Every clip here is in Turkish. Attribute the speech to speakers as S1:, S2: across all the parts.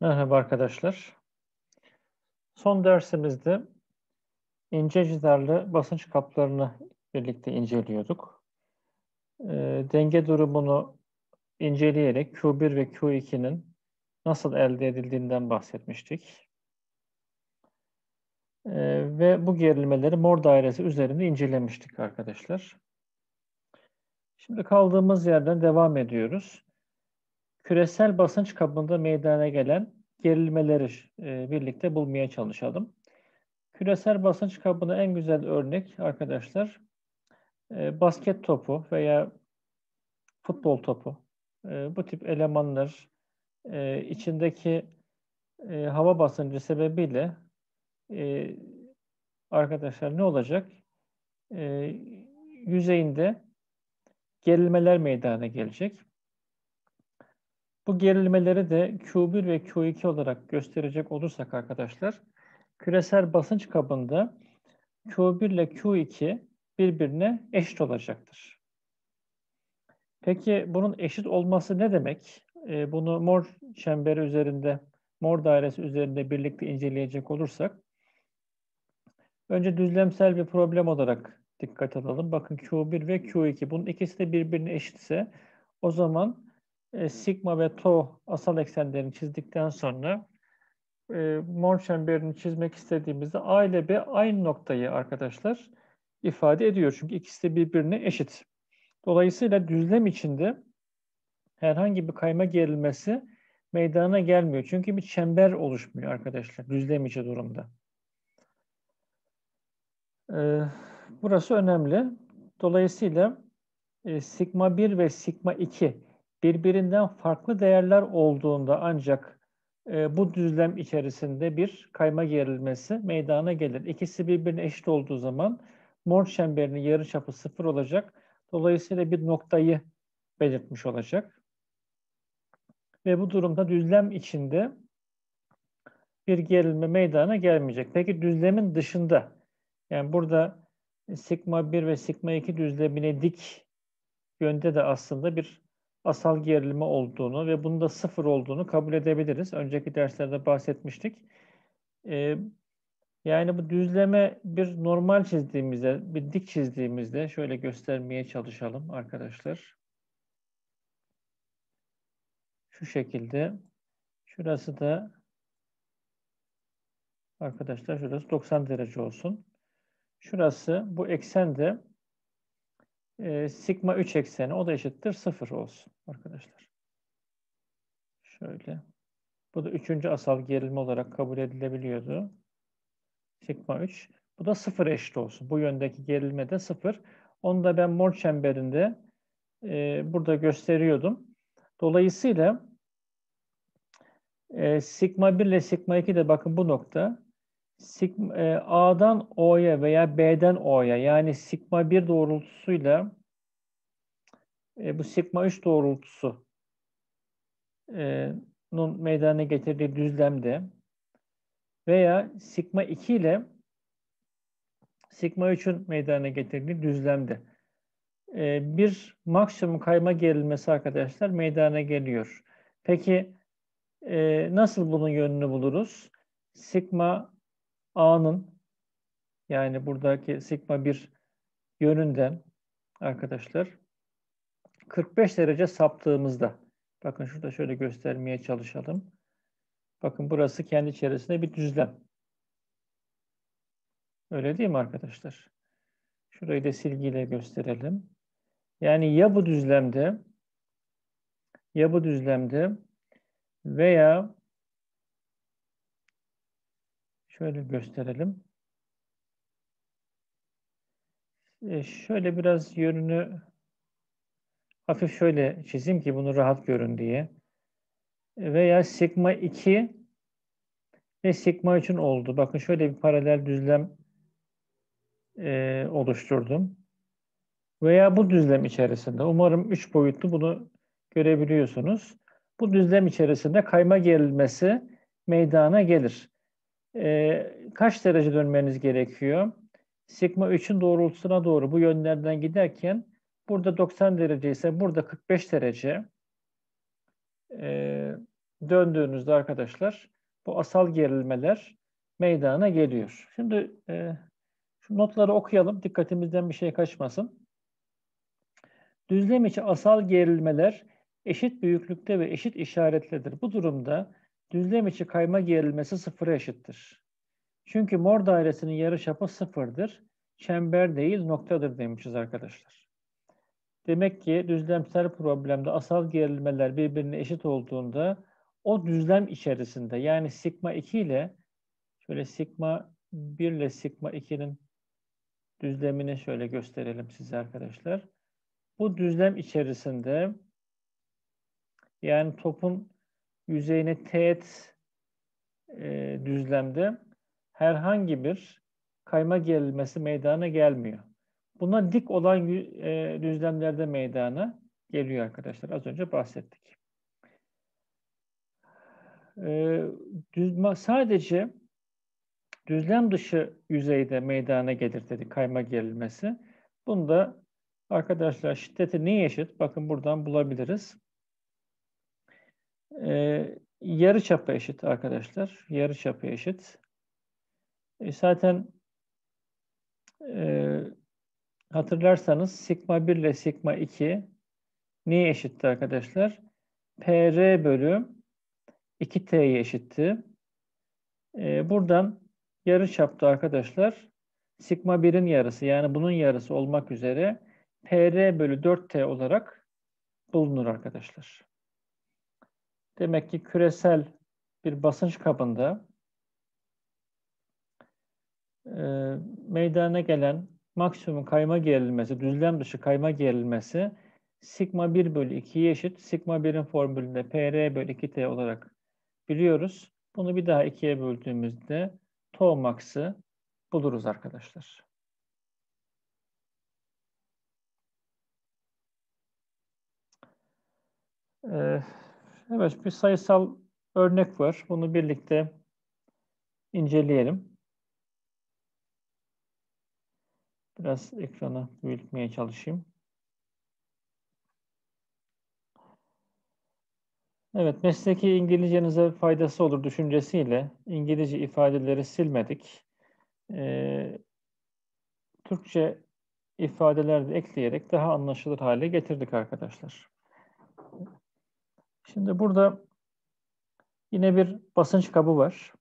S1: Merhaba arkadaşlar. Son dersimizde ince cidarlı basınç kaplarını birlikte inceliyorduk. Denge durumunu inceleyerek Q1 ve Q2'nin nasıl elde edildiğinden bahsetmiştik. Ve bu gerilmeleri mor dairesi üzerinde incelemiştik arkadaşlar. Şimdi kaldığımız yerden devam ediyoruz. Küresel basınç kabında meydana gelen gerilmeleri birlikte bulmaya çalışalım. Küresel basınç kabına en güzel örnek arkadaşlar basket topu veya futbol topu. Bu tip elemanlar içindeki hava basıncı sebebiyle eee, arkadaşlar ne olacak? Eee, Yüzeyinde gerilmeler meydana gelecek. Bu gerilmeleri de Q1 ve Q2 olarak gösterecek olursak arkadaşlar, küresel basınç kabında Q1 ile Q2 birbirine eşit olacaktır. Peki bunun eşit olması ne demek? Bunu mor çemberi üzerinde, mor dairesi üzerinde birlikte inceleyecek olursak, önce düzlemsel bir problem olarak dikkat alalım. Bakın Q1 ve Q2, bunun ikisi de birbirine eşitse, o zaman sigma ve tau asal eksenlerini çizdikten sonra mor çemberini çizmek istediğimizde A ile B aynı noktayı arkadaşlar ifade ediyor. Çünkü ikisi de birbirine eşit. Dolayısıyla düzlem içinde herhangi bir kayma gerilmesi meydana gelmiyor. Çünkü bir çember oluşmuyor arkadaşlar düzlem içi durumda. Burası önemli. Dolayısıyla sigma 1 ve sigma 2 birbirinden farklı değerler olduğunda ancak bu düzlem içerisinde bir kayma gerilmesi meydana gelir. İkisi birbirine eşit olduğu zaman mor çemberinin yarıçapı 0 olacak. Dolayısıyla bir noktayı belirtmiş olacak. Ve bu durumda düzlem içinde bir gerilme meydana gelmeyecek. Peki düzlemin dışında, yani burada sigma 1 ve sigma 2 düzlemine dik yönde de aslında bir asal gerilme olduğunu ve bunun da 0 olduğunu kabul edebiliriz. Önceki derslerde bahsetmiştik. Ee, Yani bu düzleme bir normal çizdiğimizde, bir dik çizdiğimizde şöyle göstermeye çalışalım arkadaşlar. Şu şekilde. Şurası da arkadaşlar şurası 90 derece olsun. Şurası bu eksen de sigma 3 ekseni, o da eşittir 0 olsun arkadaşlar. Şöyle. Bu da üçüncü asal gerilme olarak kabul edilebiliyordu. Sigma 3. Bu da 0 eşit olsun. Bu yöndeki gerilme de 0. Onu da ben mor çemberinde burada gösteriyordum. Dolayısıyla sigma 1 ile sigma 2 de bakın bu nokta sigma, A'dan O'ya veya B'den O'ya, yani sigma 1 doğrultusuyla bu sigma 3 doğrultusu nun meydana getirdiği düzlemde veya sigma 2 ile sigma 3'ün meydana getirdiği düzlemde bir maksimum kayma gerilmesi arkadaşlar meydana geliyor. Peki nasıl bunun yönünü buluruz? Sigma A'nın, yani buradaki sigma 1 yönünden arkadaşlar 45 derece saptığımızda, bakın şurada şöyle göstermeye çalışalım. Bakın burası kendi içerisinde bir düzlem. Öyle değil mi arkadaşlar? Şurayı da silgiyle gösterelim. Yani ya bu düzlemde veya şöyle gösterelim. Şöyle biraz yönünü hafif şöyle çizeyim ki bunu rahat görün diye. Veya sigma 2 ve sigma 3'ün oldu. Bakın şöyle bir paralel düzlem oluşturdum. Veya bu düzlem içerisinde, umarım 3 boyutlu bunu görebiliyorsunuz. Bu düzlem içerisinde kayma gerilmesi meydana gelir. Kaç derece dönmeniz gerekiyor? Sigma 3'ün doğrultusuna doğru bu yönlerden giderken burada 90 derece ise burada 45 derece döndüğünüzde arkadaşlar bu asal gerilmeler meydana geliyor. Şimdi şu notları okuyalım. Dikkatimizden bir şey kaçmasın. Düzlem içi asal gerilmeler eşit büyüklükte ve eşit işaretlidir. Bu durumda düzlem içi kayma gerilmesi sıfıra eşittir. Çünkü mor dairesinin yarıçapı sıfırdır. Çember değil noktadır demişiz arkadaşlar. Demek ki düzlemsel problemde asal gerilmeler birbirine eşit olduğunda o düzlem içerisinde yani sigma 2 ile şöyle sigma 1 ile sigma 2'nin düzlemini şöyle gösterelim size arkadaşlar. Bu düzlem içerisinde yani topun yüzeyine teğet düzlemde herhangi bir kayma gerilmesi meydana gelmiyor. Buna dik olan düzlemlerde meydana geliyor arkadaşlar. Az önce bahsettik. Sadece düzlem dışı yüzeyde meydana gelir dedik kayma gerilmesi. Bunda arkadaşlar şiddeti neye eşit? Bakın buradan bulabiliriz. Yarıçapı eşit arkadaşlar. Yarıçapı eşit. Zaten hatırlarsanız sigma 1 ile sigma 2 neye eşitti arkadaşlar? PR bölü 2T'ye eşitti. Buradan yarıçapta arkadaşlar sigma 1'in yarısı yani bunun yarısı olmak üzere PR bölü 4T olarak bulunur arkadaşlar. Demek ki küresel bir basınç kabında meydana gelen maksimum kayma gerilmesi, düzlem dışı kayma gerilmesi sigma 1 bölü 2'ye eşit. Sigma 1'in formülünde PR bölü 2T olarak biliyoruz. Bunu bir daha 2'ye böldüğümüzde tau max'ı buluruz arkadaşlar. Evet, bir sayısal örnek var. Bunu birlikte inceleyelim. Biraz ekranı büyütmeye çalışayım. Evet, mesleki İngilizcenize faydası olur düşüncesiyle İngilizce ifadeleri silmedik. Türkçe ifadeler de ekleyerek daha anlaşılır hale getirdik arkadaşlar. Şimdi burada yine bir basınç kabı var.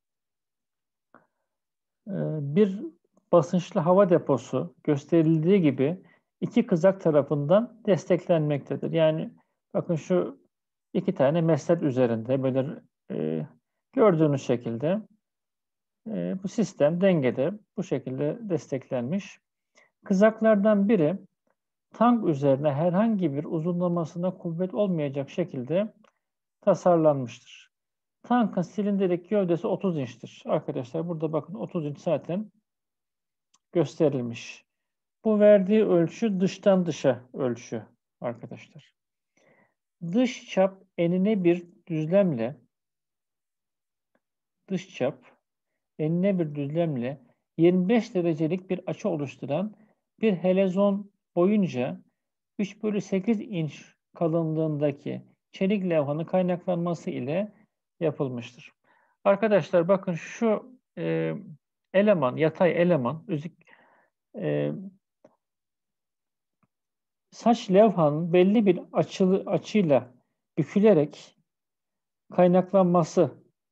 S1: Bir basınçlı hava deposu gösterildiği gibi iki kızak tarafından desteklenmektedir. Yani bakın şu iki tane meslek üzerinde böyle gördüğünüz şekilde bu sistem dengede bu şekilde desteklenmiş. Kızaklardan biri tank üzerine herhangi bir uzunlamasına kuvvet olmayacak şekilde tasarlanmıştır. Tankın silindirik gövdesi 30 inçtir. Arkadaşlar burada bakın 30 inç zaten gösterilmiş. Bu verdiği ölçü dıştan dışa ölçü arkadaşlar. Dış çap enine bir düzlemle 25 derecelik bir açı oluşturan bir helezon boyunca 3 bölü 8 inç kalınlığındaki çelik levhanın kaynaklanması ile yapılmıştır. Arkadaşlar bakın şu eleman, yatay eleman, saç levhanın belli bir açıyla bükülerek kaynaklanması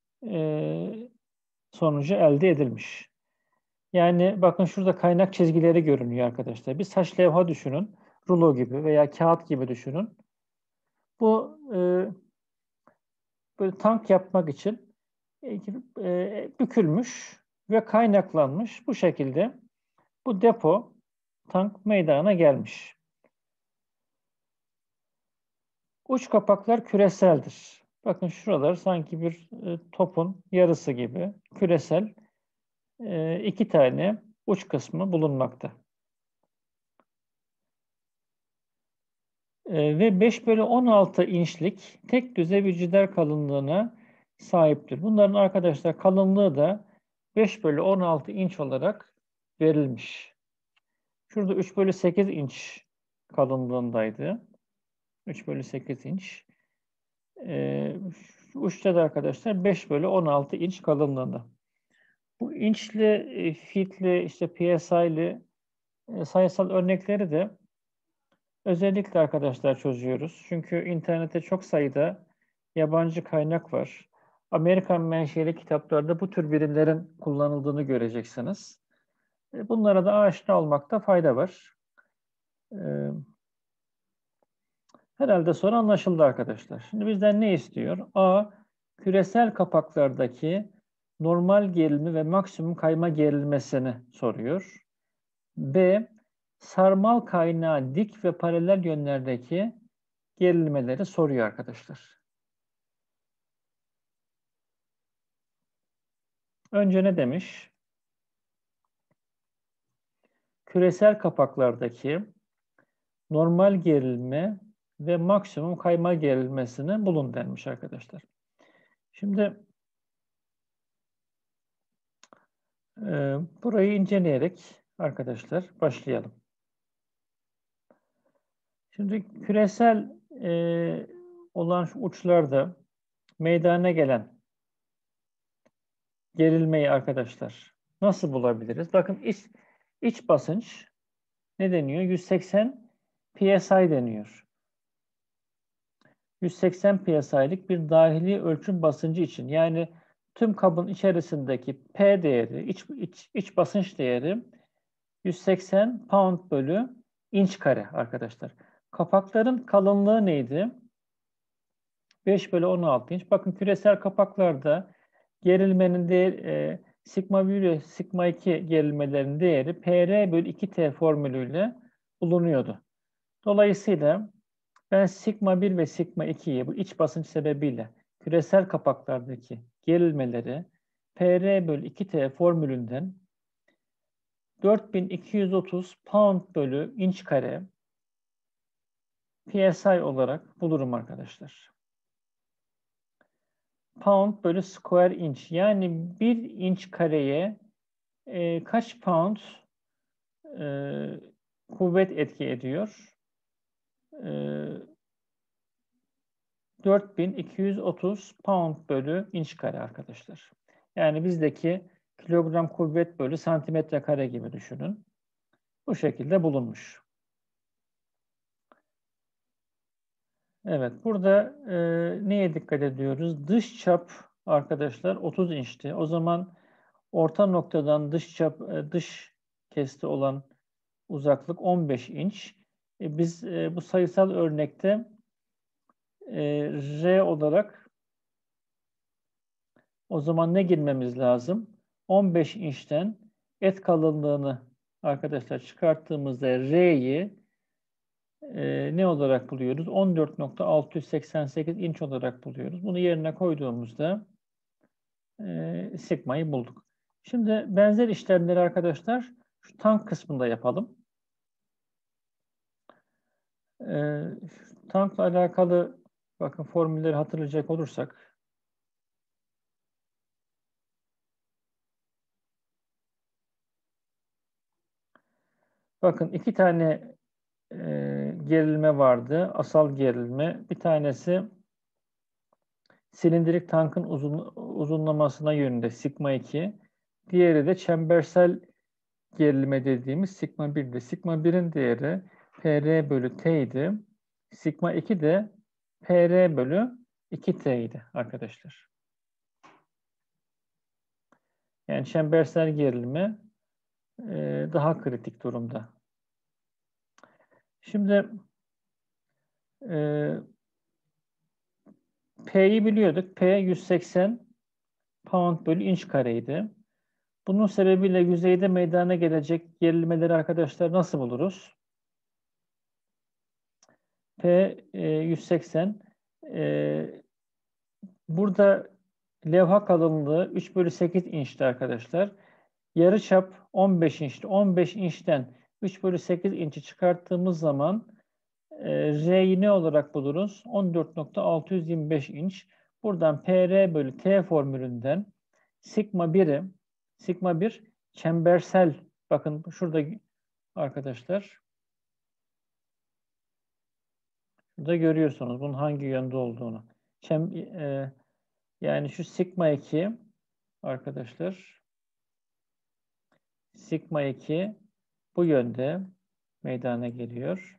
S1: sonucu elde edilmiş. Yani bakın şurada kaynak çizgileri görünüyor arkadaşlar. Bir saç levha düşünün. Rulo gibi veya kağıt gibi düşünün. Bu böyle tank yapmak için bükülmüş ve kaynaklanmış. Bu şekilde bu depo tank meydana gelmiş. Uç kapaklar küreseldir. Bakın şuralar sanki bir topun yarısı gibi küresel iki tane uç kısmı bulunmakta. Ve 5 bölü 16 inçlik tek düze bir cider kalınlığına sahiptir. Bunların arkadaşlar kalınlığı da 5 bölü 16 inç olarak verilmiş. Şurada 3 bölü 8 inç kalınlığındaydı. 3 bölü 8 inç. uçta da arkadaşlar 5/16 inç kalınlığında. Bu inçli, feet'li, işte PSI'li sayısal örnekleri de özellikle arkadaşlar çözüyoruz. Çünkü internette çok sayıda yabancı kaynak var. Amerikan menşeli kitaplarda bu tür birimlerin kullanıldığını göreceksiniz. Bunlara da aşina olmakta fayda var. Herhalde soru anlaşıldı arkadaşlar. Şimdi bizden ne istiyor? A. Küresel kapaklardaki normal gerilimi ve maksimum kayma gerilmesini soruyor. B. Sarmal kaynağı dik ve paralel yönlerdeki gerilmeleri soruyor arkadaşlar. Önce ne demiş? Küresel kapaklardaki normal gerilme ve maksimum kayma gerilmesini bulun denmiş arkadaşlar. Şimdi burayı inceleyerek arkadaşlar başlayalım. Şimdi küresel olan şu uçlarda meydana gelen gerilmeyi arkadaşlar nasıl bulabiliriz? Bakın iç basınç ne deniyor? 180 PSI deniyor. 180 PSI'lik bir dahili ölçüm basıncı için, yani tüm kabın içerisindeki P değeri, iç basınç değeri 180 pound bölü inç kare arkadaşlar. Kapakların kalınlığı neydi? 5/16 inç. Bakın küresel kapaklarda gerilmenin değeri sigma 1 ve sigma 2 gerilmelerin değeri PR/2T formülüyle bulunuyordu. Dolayısıyla ben sigma 1 ve sigma 2'yi bu iç basınç sebebiyle küresel kapaklardaki gerilmeleri PR/2T formülünden 4230 pound bölü inç kare PSI olarak bulurum arkadaşlar. Pound bölü square inch, yani 1 inç kareye kaç pound kuvvet etki ediyor? 4230 pound bölü inç kare arkadaşlar. Yani bizdeki kilogram kuvvet bölü santimetre kare gibi düşünün. Bu şekilde bulunmuş. Evet, burada neye dikkat ediyoruz? Dış çap arkadaşlar 30 inçti. O zaman orta noktadan dış kesti olan uzaklık 15 inç. Biz bu sayısal örnekte R olarak o zaman ne girmemiz lazım? 15 inçten et kalınlığını arkadaşlar çıkarttığımızda R'yi ne olarak buluyoruz? 14.688 inç olarak buluyoruz. Bunu yerine koyduğumuzda sigmayı bulduk. Şimdi benzer işlemleri arkadaşlar şu tank kısmında yapalım. Tankla alakalı bakın formülleri hatırlayacak olursak bakın iki tane gerilme vardı. Asal gerilme. Bir tanesi silindirik tankın uzunlamasına yönünde sigma 2. Diğeri de çembersel gerilime dediğimiz sigma 1'di. Sigma 1'in değeri PR bölü T idi. Sigma 2 de PR bölü 2T idi arkadaşlar. Yani çembersel gerilimi daha kritik durumda. Şimdi P'yi biliyorduk. P 180 pound bölü inç kareydi. Bunun sebebiyle yüzeyde meydana gelecek gerilmeleri arkadaşlar nasıl buluruz? P 180 burada levha kalınlığı 3/8 inçti arkadaşlar. Yarıçap 15 inçti. 15 inçten 3/8 inçi çıkarttığımız zaman R'yi ne olarak buluruz? 14.625 inç. Buradan PR bölü T formülünden sigma 1 çembersel, bakın şurada arkadaşlar burada görüyorsunuz bunun hangi yönde olduğunu. Yani şu sigma 2 arkadaşlar, sigma 2 bu yönde meydana geliyor.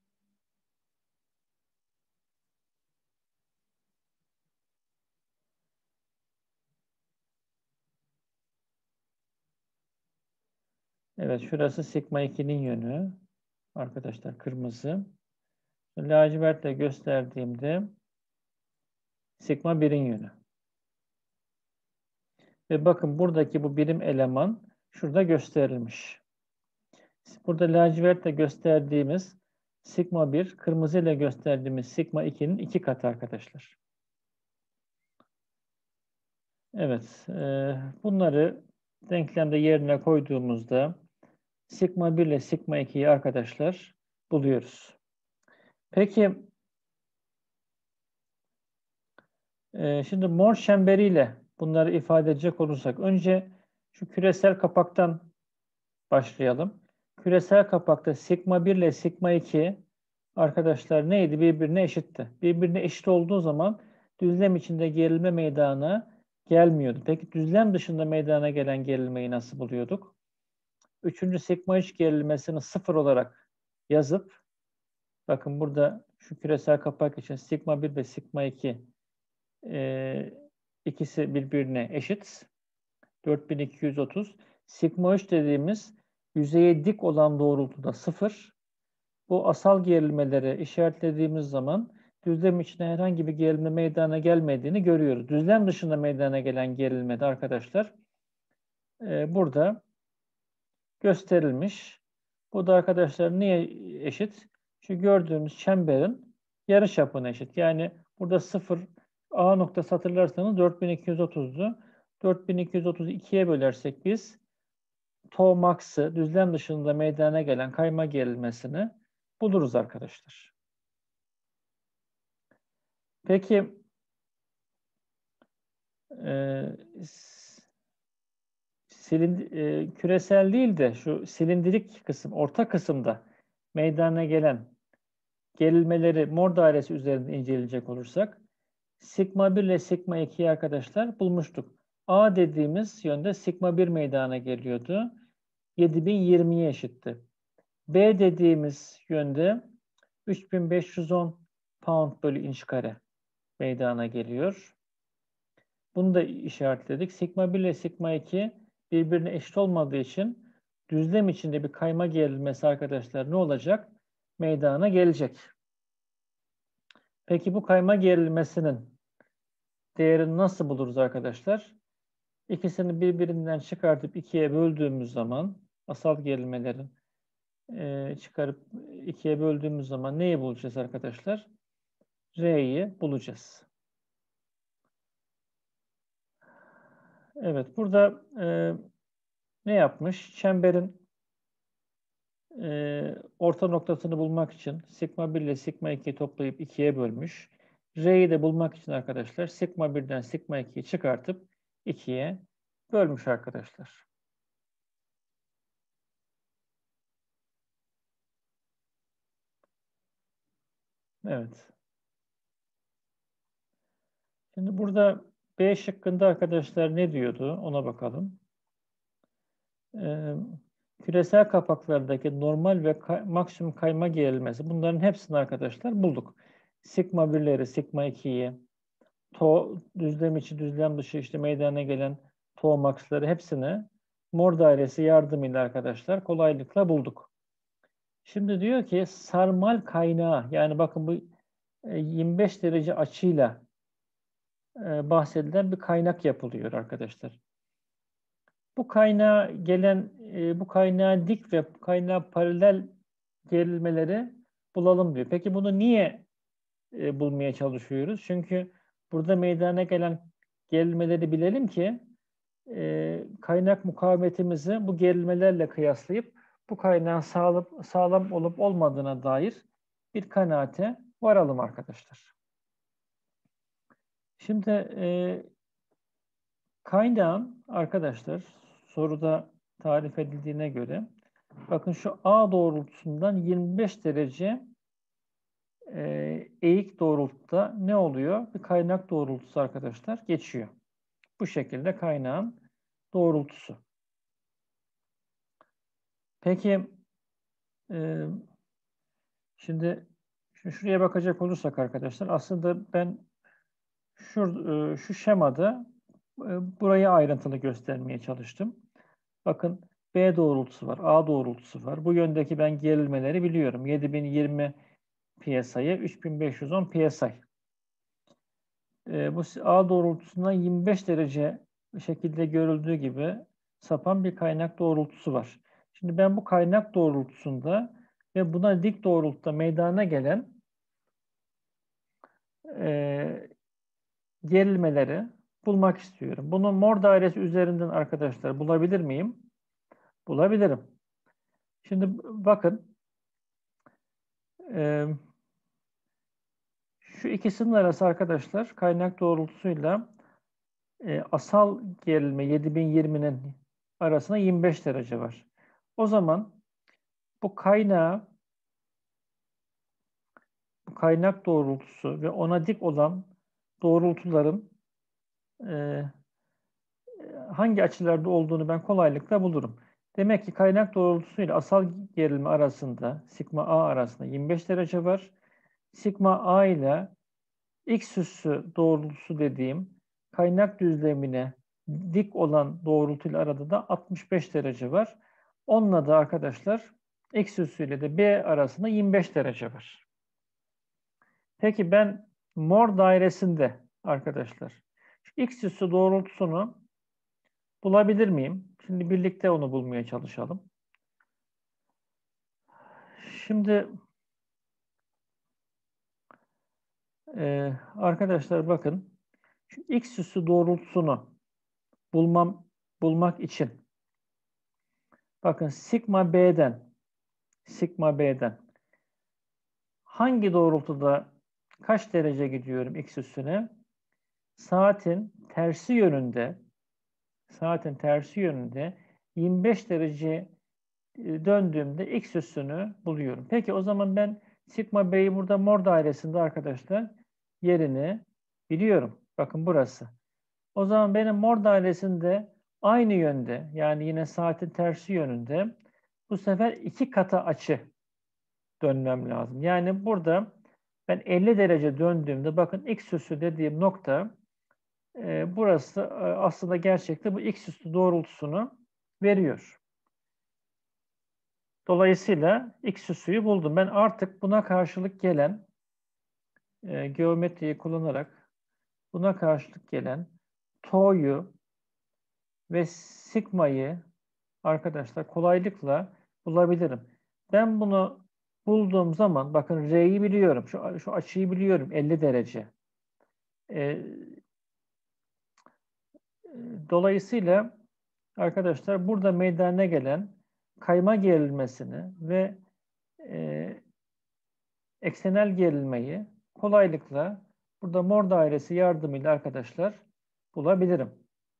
S1: Evet, şurası sigma 2'nin yönü. Arkadaşlar kırmızı. Lacivertle gösterdiğimde sigma 1'in yönü. Ve bakın buradaki bu birim eleman şurada gösterilmiş. Burada lacivertle gösterdiğimiz sigma 1, kırmızı ile gösterdiğimiz sigma 2'nin 2 katı arkadaşlar. Evet, bunları denklemde yerine koyduğumuzda sigma 1 ile sigma 2'yi arkadaşlar buluyoruz. Peki, şimdi mor çemberiyle bunları ifade edecek olursak, önce şu küresel kapaktan başlayalım. Küresel kapakta sigma 1 ile sigma 2 arkadaşlar neydi? Birbirine eşitti. Birbirine eşit olduğu zaman düzlem içinde gerilme meydana gelmiyordu. Peki düzlem dışında meydana gelen gerilmeyi nasıl buluyorduk? Üçüncü sigma 3 gerilmesini 0 olarak yazıp, bakın burada şu küresel kapak için sigma 1 ve sigma 2 ikisi birbirine eşit. 4230. Sigma 3 dediğimiz yüzeye dik olan doğrultuda 0. Bu asal gerilmeleri işaretlediğimiz zaman düzlem içinde herhangi bir gerilme meydana gelmediğini görüyoruz. Düzlem dışında meydana gelen gerilmede arkadaşlar burada gösterilmiş. Bu da arkadaşlar niye eşit? Şu gördüğümüz çemberin yarıçapına eşit. Yani burada 0 A noktası hatırlarsanız 4230'du. 4230'u 2'ye bölersek biz tau max'ı düzlem dışında meydana gelen kayma gerilmesini buluruz arkadaşlar. Peki küresel değil de şu silindirik kısım, orta kısımda meydana gelen gerilmeleri mor dairesi üzerinde inceleyecek olursak sigma 1 ile sigma 2'yi arkadaşlar bulmuştuk. A dediğimiz yönde sigma 1 meydana geliyordu. 7020'ye eşitti. B dediğimiz yönde 3510 pound bölü inç kare meydana geliyor. Bunu da işaretledik. Sigma 1 ile sigma 2 birbirine eşit olmadığı için düzlem içinde bir kayma gerilmesi arkadaşlar ne olacak? Meydana gelecek. Peki bu kayma gerilmesinin değerini nasıl buluruz arkadaşlar? İkisini birbirinden çıkartıp ikiye böldüğümüz zaman asal gerilmelerin çıkarıp ikiye böldüğümüz zaman neyi bulacağız arkadaşlar? R'yi bulacağız. Evet, burada ne yapmış? Çemberin orta noktasını bulmak için sigma 1 ile sigma 2'yi toplayıp 2'ye bölmüş. R'yi de bulmak için arkadaşlar sigma 1'den sigma 2'yi çıkartıp 2'ye bölmüş arkadaşlar. Evet. Şimdi burada B şıkkında arkadaşlar ne diyordu? Ona bakalım. Küresel kapaklardaki normal ve maksimum kayma gerilmesi. Bunların hepsini arkadaşlar bulduk. Sigma 1'leri, sigma 2'yi, düzlem içi, düzlem dışı işte meydana gelen tau max'ları hepsini mor dairesi yardımıyla arkadaşlar kolaylıkla bulduk. Şimdi diyor ki sarmal kaynağı, yani bakın bu 25 derece açıyla bahsedilen bir kaynak yapılıyor arkadaşlar. Bu kaynağa gelen, bu kaynağa dik ve kaynağa paralel gerilmeleri bulalım diyor. Peki bunu niye bulmaya çalışıyoruz? Çünkü burada meydana gelen gerilmeleri bilelim ki kaynak mukavemetimizi bu gerilmelerle kıyaslayıp bu kaynağın sağlam olup olmadığına dair bir kanaate varalım arkadaşlar. Şimdi kaynağın arkadaşlar soruda tarif edildiğine göre bakın şu A doğrultusundan 25 derece eğik doğrultuda ne oluyor? Bir kaynak doğrultusu arkadaşlar geçiyor. Bu şekilde kaynağın doğrultusu. Peki şimdi şuraya bakacak olursak arkadaşlar aslında ben şu şemada burayı ayrıntılı göstermeye çalıştım. Bakın B doğrultusu var, A doğrultusu var. Bu yöndeki ben gerilmeleri biliyorum. 7020 psi, 3510 psi. Bu A doğrultusundan 25 derece şekilde görüldüğü gibi sapan bir kaynak doğrultusu var. Şimdi ben bu kaynak doğrultusunda ve buna dik doğrultuda meydana gelen gerilmeleri bulmak istiyorum. Bunu mor dairesi üzerinden arkadaşlar bulabilir miyim? Bulabilirim. Şimdi bakın şu ikisinin arası arkadaşlar kaynak doğrultusuyla asal gerilme 7020'nin arasında 25 derece var. O zaman bu kaynak doğrultusu ve ona dik olan doğrultuların hangi açılarda olduğunu ben kolaylıkla bulurum. Demek ki kaynak doğrultusuyla asal gerilme arasında, sigma A arasında 25 derece var. Sigma A ile X üssü doğrultusu dediğim kaynak düzlemine dik olan doğrultuyla arada da 65 derece var. Onunla da arkadaşlar X üssü ile de B arasında 25 derece var. Peki ben mor dairesinde arkadaşlar X üssü doğrultusunu bulabilir miyim? Şimdi birlikte onu bulmaya çalışalım. Şimdi arkadaşlar bakın şu X üssü doğrultusunu bulmak için bakın sigma B'den hangi doğrultuda kaç derece gidiyorum X üssüne? Saatin tersi yönünde 25 derece döndüğümde X üssünü buluyorum. Peki o zaman ben sigma B'yi burada mor dairesinde arkadaşlar yerini biliyorum. Bakın burası. O zaman benim mor dairesinde aynı yönde yani yine saatin tersi yönünde bu sefer 2 katı açı dönmem lazım. Yani burada ben 50 derece döndüğümde bakın X üssü dediğim nokta burası aslında gerçekte bu X üssü doğrultusunu veriyor. Dolayısıyla X üssüyü buldum. Ben artık buna karşılık gelen geometriyi kullanarak buna karşılık gelen To'yu ve Sigma'yı arkadaşlar kolaylıkla bulabilirim. Ben bunu bulduğum zaman bakın R'yi biliyorum. Şu açıyı biliyorum 50 derece. Dolayısıyla arkadaşlar burada meydana gelen kayma gerilmesini ve eksenel gerilmeyi kolaylıkla burada mor dairesi yardımıyla arkadaşlar bulabilirim.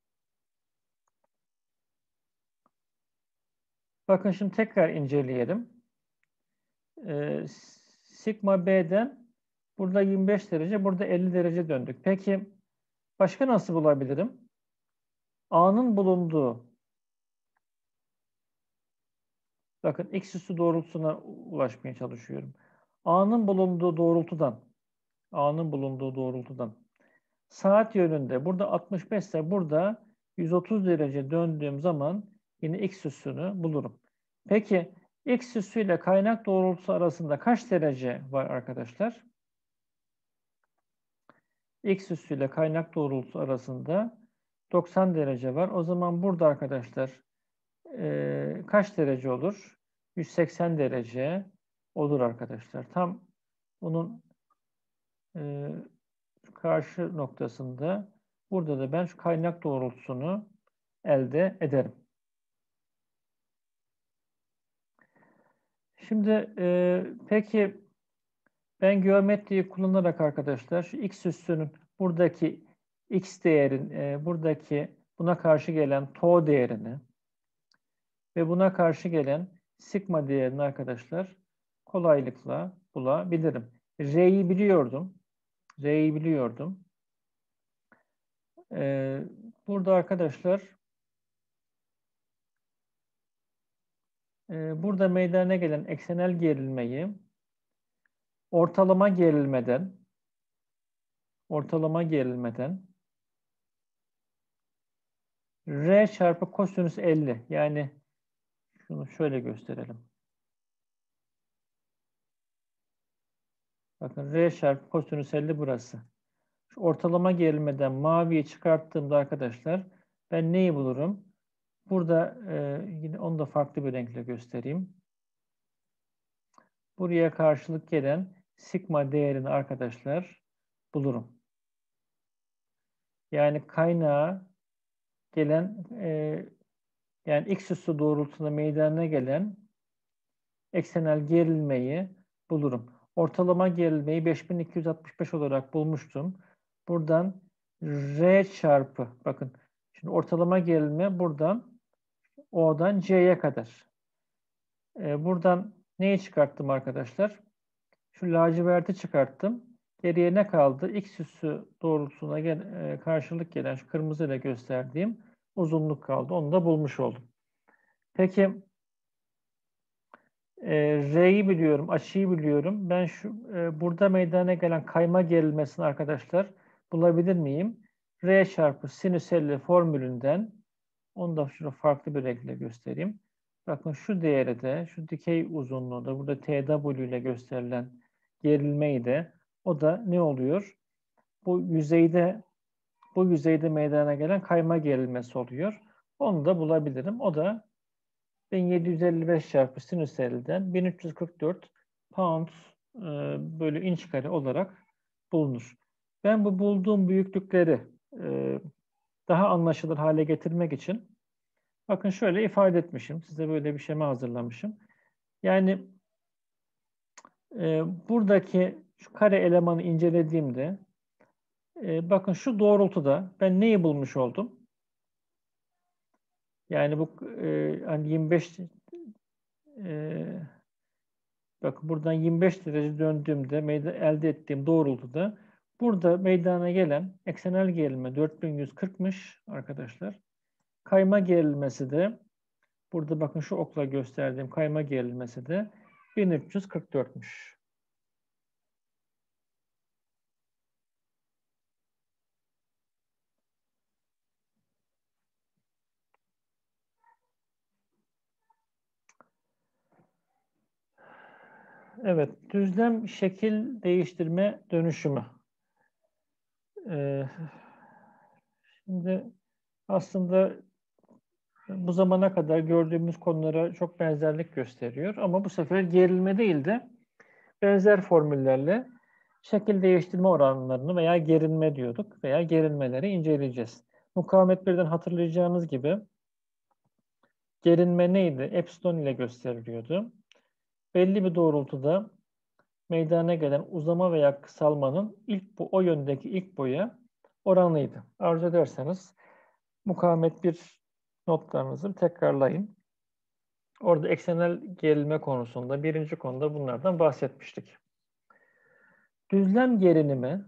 S1: Bakın şimdi tekrar inceleyelim. Sigma B'den burada 25 derece, burada 50 derece döndük. Peki başka nasıl bulabilirim? A'nın bulunduğu bakın X üssü doğrultusuna ulaşmaya çalışıyorum. A'nın bulunduğu doğrultudan saat yönünde burada 65 ise burada 130 derece döndüğüm zaman yine X üssünü bulurum. Peki X üssü ile kaynak doğrultusu arasında kaç derece var arkadaşlar? X üssü ile kaynak doğrultusu arasında 90 derece var. O zaman burada arkadaşlar kaç derece olur? 180 derece olur arkadaşlar. Tam bunun karşı noktasında burada da ben şu kaynak doğrultusunu elde ederim. Şimdi peki ben geometriyi kullanarak arkadaşlar şu X üssünün buradaki X değerin buradaki buna karşı gelen tau değerini ve buna karşı gelen sigma değerini arkadaşlar kolaylıkla bulabilirim. R'yi biliyordum. R'yi biliyordum. Burada arkadaşlar burada meydana gelen eksenel gerilmeyi ortalama gerilmeden R çarpı kosinüs 50, yani şunu şöyle gösterelim. Bakın R çarpı kosinüs 50 burası. Şu ortalama gerilmeden maviyi çıkarttığımda arkadaşlar ben neyi bulurum? Burada yine onu da farklı bir renkle göstereyim. Buraya karşılık gelen sigma değerini arkadaşlar bulurum. Yani kaynağa gelen yani x üssü doğrultusunda meydana gelen eksenel gerilmeyi bulurum. Ortalama gerilmeyi 5265 olarak bulmuştum. Buradan R çarpı, bakın şimdi ortalama gerilme buradan O'dan C'ye kadar. Buradan neyi çıkarttım arkadaşlar? Şu laciverti çıkarttım. Geriye ne kaldı? X üssü doğrultusuna karşılık gelen şu kırmızı ile gösterdiğim uzunluk kaldı. Onu da bulmuş oldum. Peki R'yi biliyorum, açıyı biliyorum. Ben burada meydana gelen kayma gerilmesini arkadaşlar bulabilir miyim? R çarpı sinüs 50 formülünden, onu da şurada farklı bir renkle göstereyim. Bakın şu değeri de, şu dikey uzunluğu da burada TW ile gösterilen gerilmeyi de, o da ne oluyor? Bu yüzeyde meydana gelen kayma gerilmesi oluyor. Onu da bulabilirim. O da 1755 çarpı sinüs 50'den 1344 pound bölü inç kare olarak bulunur. Ben bu bulduğum büyüklükleri daha anlaşılır hale getirmek için bakın şöyle ifade etmişim. Size böyle bir şema hazırlamışım. Yani buradaki şu kare elemanı incelediğimde bakın şu doğrultuda ben neyi bulmuş oldum? Yani bu hani 25 bakın buradan 25 derece döndüğümde elde ettiğim doğrultuda burada meydana gelen eksenel gerilme 4140'mış arkadaşlar. Kayma gerilmesi de burada bakın şu okla gösterdiğim kayma gerilmesi de 1344'müş. Evet, düzlem şekil değiştirme dönüşümü. Şimdi aslında bu zamana kadar gördüğümüz konulara çok benzerlik gösteriyor. Ama bu sefer gerilme değil de benzer formüllerle şekil değiştirme oranlarını veya gerilme diyorduk veya gerilmeleri inceleyeceğiz. Mukavemet birden hatırlayacağınız gibi gerilme neydi? Epsilon ile gösteriliyordu. Belli bir doğrultuda meydana gelen uzama veya kısalmanın o yöndeki ilk boya oranıydı. Arzu ederseniz mukavemet bir notlarınızı tekrarlayın. Orada eksenel gerilme konusunda birinci konuda bunlardan bahsetmiştik. Düzlem gerilimi,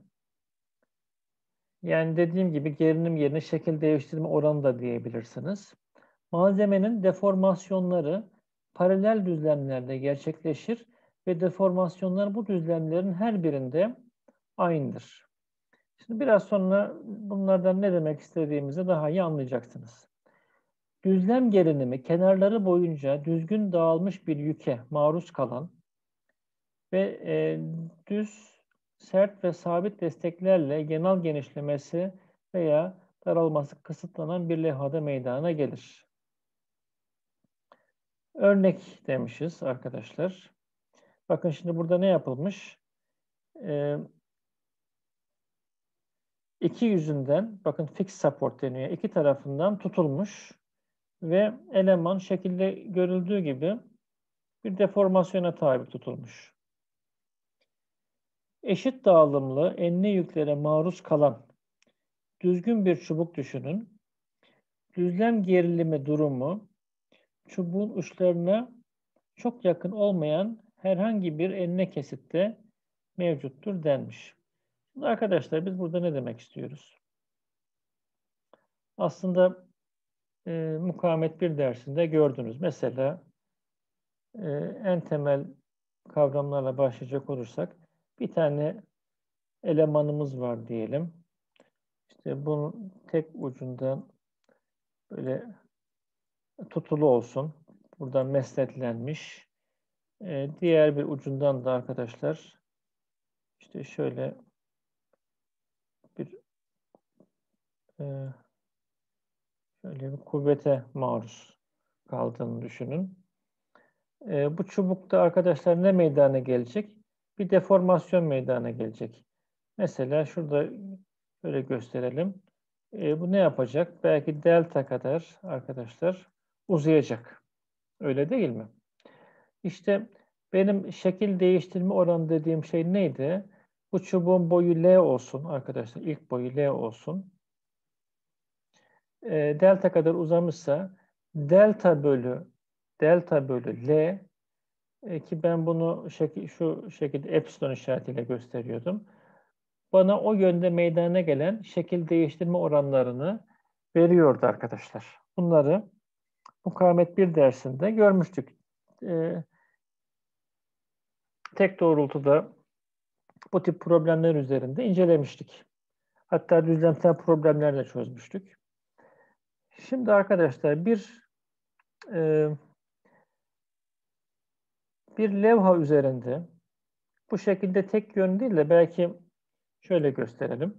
S1: yani dediğim gibi gerilim yerine şekil değiştirme oranı da diyebilirsiniz. Malzemenin deformasyonları paralel düzlemlerde gerçekleşir ve deformasyonlar bu düzlemlerin her birinde aynıdır. Şimdi biraz sonra bunlardan ne demek istediğimizi daha iyi anlayacaksınız. Düzlem gerilimi kenarları boyunca düzgün dağılmış bir yüke maruz kalan ve düz, sert ve sabit desteklerle genel genişlemesi veya daralması kısıtlanan bir levhada meydana gelir. Örnek demişiz arkadaşlar. Bakın şimdi burada ne yapılmış? İki yüzünden, bakın fixed support deniyor. İki tarafından tutulmuş ve eleman şekilde görüldüğü gibi bir deformasyona tabi tutulmuş. Eşit dağılımlı enli yüklere maruz kalan düzgün bir çubuk düşünün. Düzlem gerilimi durumu çubuğun uçlarına çok yakın olmayan herhangi bir enine kesitte mevcuttur denmiş. Şimdi arkadaşlar biz burada ne demek istiyoruz? Aslında mukavemet 1 dersinde gördünüz. Mesela en temel kavramlarla başlayacak olursak bir tane elemanımız var diyelim. İşte bunun tek ucundan böyle tutulu olsun. Buradan mesnetlenmiş. Diğer bir ucundan da arkadaşlar işte şöyle bir şöyle bir kuvvete maruz kaldığını düşünün. Bu çubukta arkadaşlar ne meydana gelecek? Bir deformasyon meydana gelecek. Mesela şurada şöyle gösterelim. Bu ne yapacak? Belki delta kadar arkadaşlar uzayacak. Öyle değil mi? İşte benim şekil değiştirme oranı dediğim şey neydi? Bu çubuğun boyu L olsun arkadaşlar. İlk boyu L olsun. Delta kadar uzamışsa delta bölü L ki ben bunu şu şekilde epsilon işaretiyle gösteriyordum. Bana o yönde meydana gelen şekil değiştirme oranlarını veriyordu arkadaşlar. Bunları mukavemet 1 dersinde görmüştük. Tek doğrultuda bu tip problemler üzerinde incelemiştik. Hatta düzlemsel problemler de çözmüştük. Şimdi arkadaşlar bir levha üzerinde bu şekilde tek yön değil de belki şöyle gösterelim.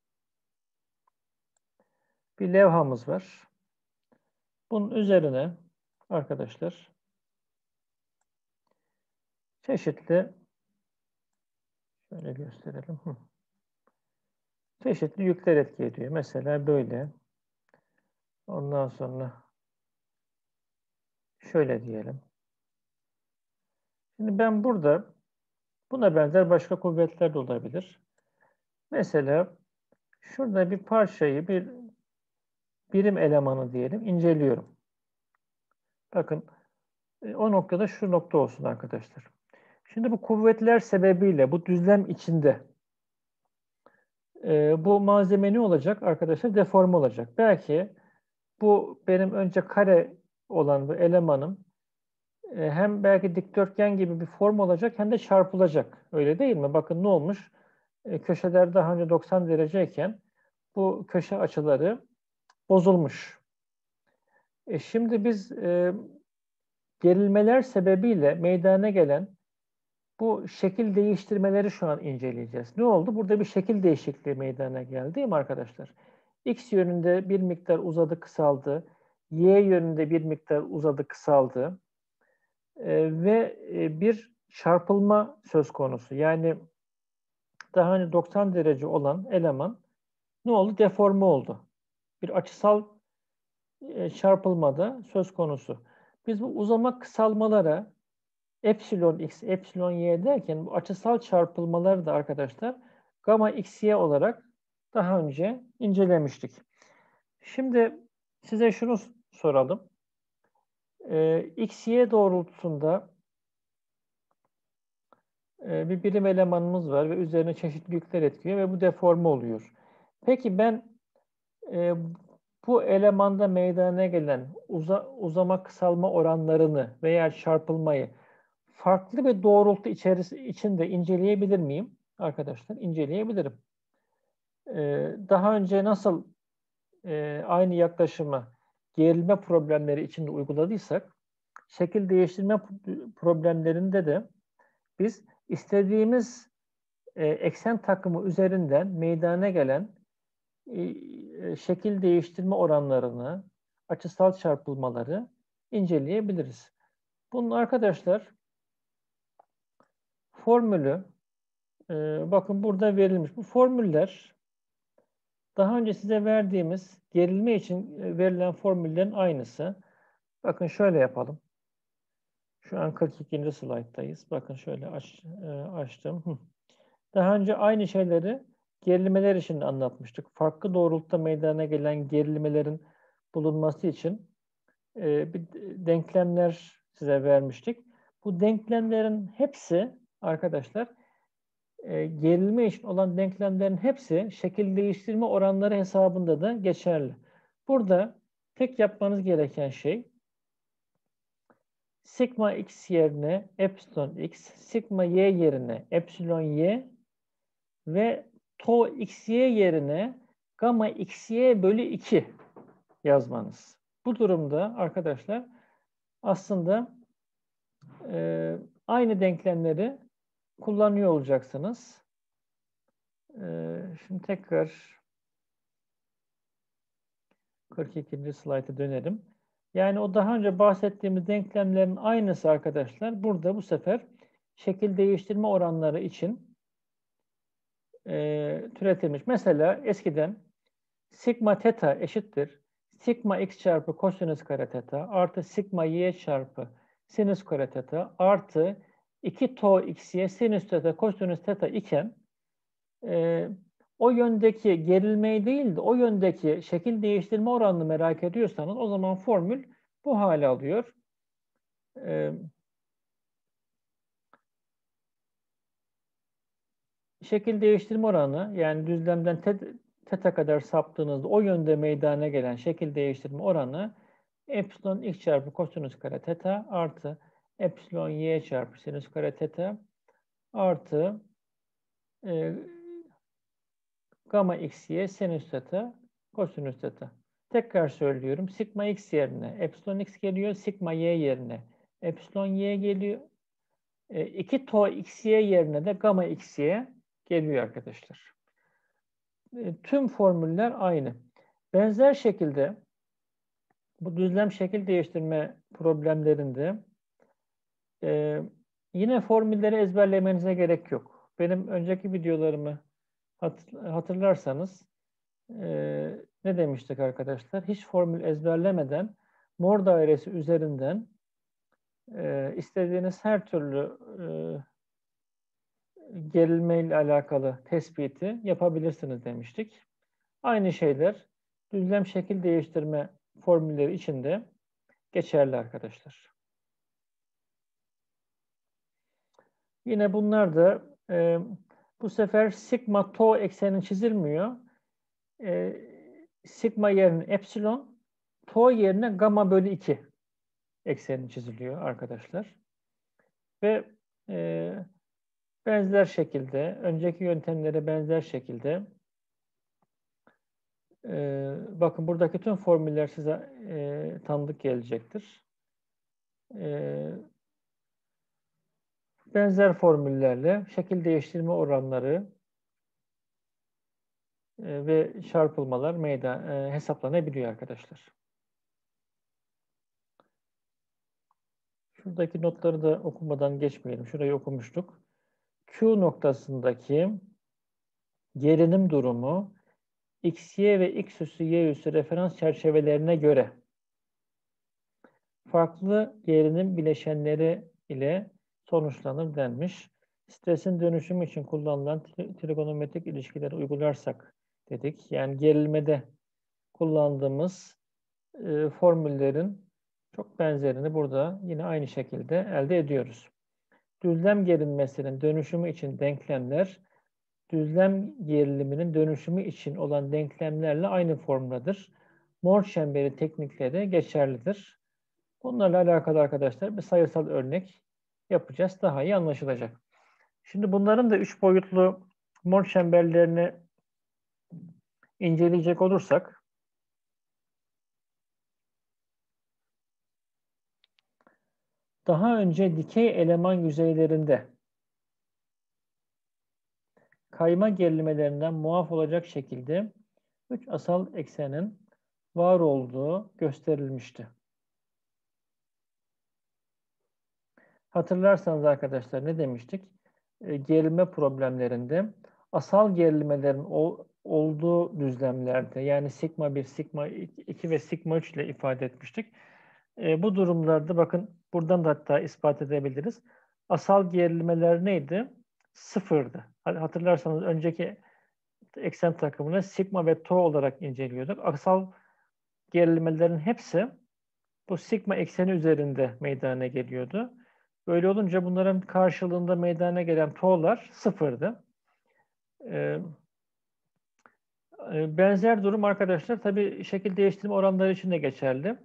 S1: Bir levhamız var. Bunun üzerine arkadaşlar çeşitli şöyle gösterelim. Çeşitli yükler etki ediyor. Mesela böyle. Ondan sonra şöyle diyelim. Şimdi ben burada buna benzer başka kuvvetler de olabilir. Mesela şurada bir parçayı, bir birim elemanı diyelim, inceliyorum. Bakın o noktada şu nokta olsun arkadaşlar. Şimdi bu kuvvetler sebebiyle bu düzlem içinde bu malzeme ne olacak arkadaşlar? Deforme olacak. Belki bu benim önce kare olan bu elemanım hem belki dikdörtgen gibi bir form olacak hem de çarpılacak. Öyle değil mi? Bakın ne olmuş? Köşeler daha önce 90 dereceyken bu köşe açıları bozulmuş. Şimdi biz gerilmeler sebebiyle meydana gelen bu şekil değiştirmeleri şu an inceleyeceğiz. Ne oldu? Burada bir şekil değişikliği meydana geldi değil mi arkadaşlar? X yönünde bir miktar uzadı, kısaldı. Y yönünde bir miktar uzadı, kısaldı. Ve bir çarpılma söz konusu. Yani daha önce 90 derece olan eleman ne oldu? Deforme oldu. Bir açısal çarpılmada söz konusu. Biz bu uzama kısalmalara epsilon x, epsilon y derken bu açısal çarpılmaları da arkadaşlar gamma x, y olarak daha önce incelemiştik. Şimdi size şunu soralım. X, y doğrultusunda bir birim elemanımız var ve üzerine çeşitli yükler etkiliyor ve bu deforme oluyor. Peki ben bu elemanda meydana gelen uzama kısalma oranlarını veya çarpılmayı farklı bir doğrultu içinde inceleyebilir miyim? Arkadaşlar inceleyebilirim. Daha önce nasıl aynı yaklaşımı gerilme problemleri içinde uyguladıysak şekil değiştirme problemlerinde de biz istediğimiz eksen takımı üzerinden meydana gelen şekil değiştirme oranlarını, açısal çarpılmaları inceleyebiliriz. Bunun arkadaşlar formülü bakın burada verilmiş. Bu formüller daha önce size verdiğimiz gerilme için verilen formüllerin aynısı. Bakın şöyle yapalım. Şu an 42. slayttayız. Bakın şöyle açtım. Daha önce aynı şeyleri gerilemeler için de anlatmıştık. Farklı doğrultuda meydana gelen gerilemelerin bulunması için bir denklemler size vermiştik. Bu denklemlerin hepsi arkadaşlar gerilme için olan denklemlerin hepsi şekil değiştirme oranları hesabında da geçerli. Burada tek yapmanız gereken şey sigma x yerine epsilon x, sigma y yerine epsilon y ve tau xy yerine gamma xy bölü 2 yazmanız. Bu durumda arkadaşlar aslında aynı denklemleri kullanıyor olacaksınız. Şimdi tekrar 42. slayta dönelim. Yani o daha önce bahsettiğimiz denklemlerin aynısı arkadaşlar. Burada bu sefer şekil değiştirme oranları için türetilmiş. Mesela eskiden sigma teta eşittir sigma x çarpı kosinüs kare teta artı sigma y çarpı sinüs kare teta artı 2 tau x'ye sinüs teta kosinüs teta iken o yöndeki gerilmeyi değil de o yöndeki şekil değiştirme oranını merak ediyorsanız o zaman formül bu hale alıyor. Şekil değiştirme oranı yani düzlemden teta kadar saptığınızda o yönde meydana gelen şekil değiştirme oranı epsilon x çarpı kosinüs kare teta artı epsilon y çarpı sinüs kare teta artı gamma xy sinüs teta kosinüs teta. Tekrar söylüyorum. Sigma x yerine epsilon x geliyor. Sigma y yerine epsilon y geliyor. 2 tau xy yerine de gamma xy geliyor arkadaşlar. Tüm formüller aynı. Benzer şekilde bu düzlem şekil değiştirme problemlerinde yine formülleri ezberlemenize gerek yok. Benim önceki videolarımı hatırlarsanız ne demiştik arkadaşlar? Hiç formül ezberlemeden Mohr dairesi üzerinden istediğiniz her türlü gerilme ile alakalı tespiti yapabilirsiniz demiştik. Aynı şeyler düzlem şekil değiştirme formülleri için de geçerli arkadaşlar. Yine bunlar da bu sefer sigma tau ekseni çizilmiyor. Sigma yerine epsilon, tau yerine gamma bölü 2 ekseni çiziliyor arkadaşlar. Ve benzer şekilde, önceki yöntemlere benzer şekilde bakın buradaki tüm formüller size tanıdık gelecektir. Benzer formüllerle şekil değiştirme oranları ve çarpılmalar hesaplanabiliyor arkadaşlar. Şuradaki notları da okumadan geçmeyelim. Şurayı okumuştuk. Q noktasındaki gerilim durumu XY ve X üssü Y üssü referans çerçevelerine göre farklı gerilim bileşenleri ile sonuçlanır denmiş. Stresin dönüşümü için kullanılan trigonometrik ilişkileri uygularsak dedik. Yani gerilmede kullandığımız formüllerin çok benzerini burada yine aynı şekilde elde ediyoruz. Düzlem gerilmesinin dönüşümü için denklemler, düzlem geriliminin dönüşümü için olan denklemlerle aynı formdadır. Mohr çemberi teknikleri geçerlidir. Bunlarla alakalı arkadaşlar bir sayısal örnek yapacağız. Daha iyi anlaşılacak. Şimdi bunların da 3 boyutlu Mohr çemberlerini inceleyecek olursak daha önce dikey eleman yüzeylerinde kayma gerilimlerinden muaf olacak şekilde 3 asal eksenin var olduğu gösterilmişti. Hatırlarsanız arkadaşlar ne demiştik? Gerilme problemlerinde asal gerilimlerin olduğu düzlemlerde yani sigma 1, sigma 2 ve sigma 3 ile ifade etmiştik. Bu durumlarda bakın buradan da hatta ispat edebiliriz. Asal gerilimler neydi? Sıfırdı. Hatırlarsanız önceki eksen takımını sigma ve tau olarak inceliyorduk. Asal gerilimlerin hepsi bu sigma ekseni üzerinde meydana geliyordu. Böyle olunca bunların karşılığında meydana gelen tau'lar sıfırdı. E, benzer durum arkadaşlar tabii şekil değiştirme oranları için de geçerli.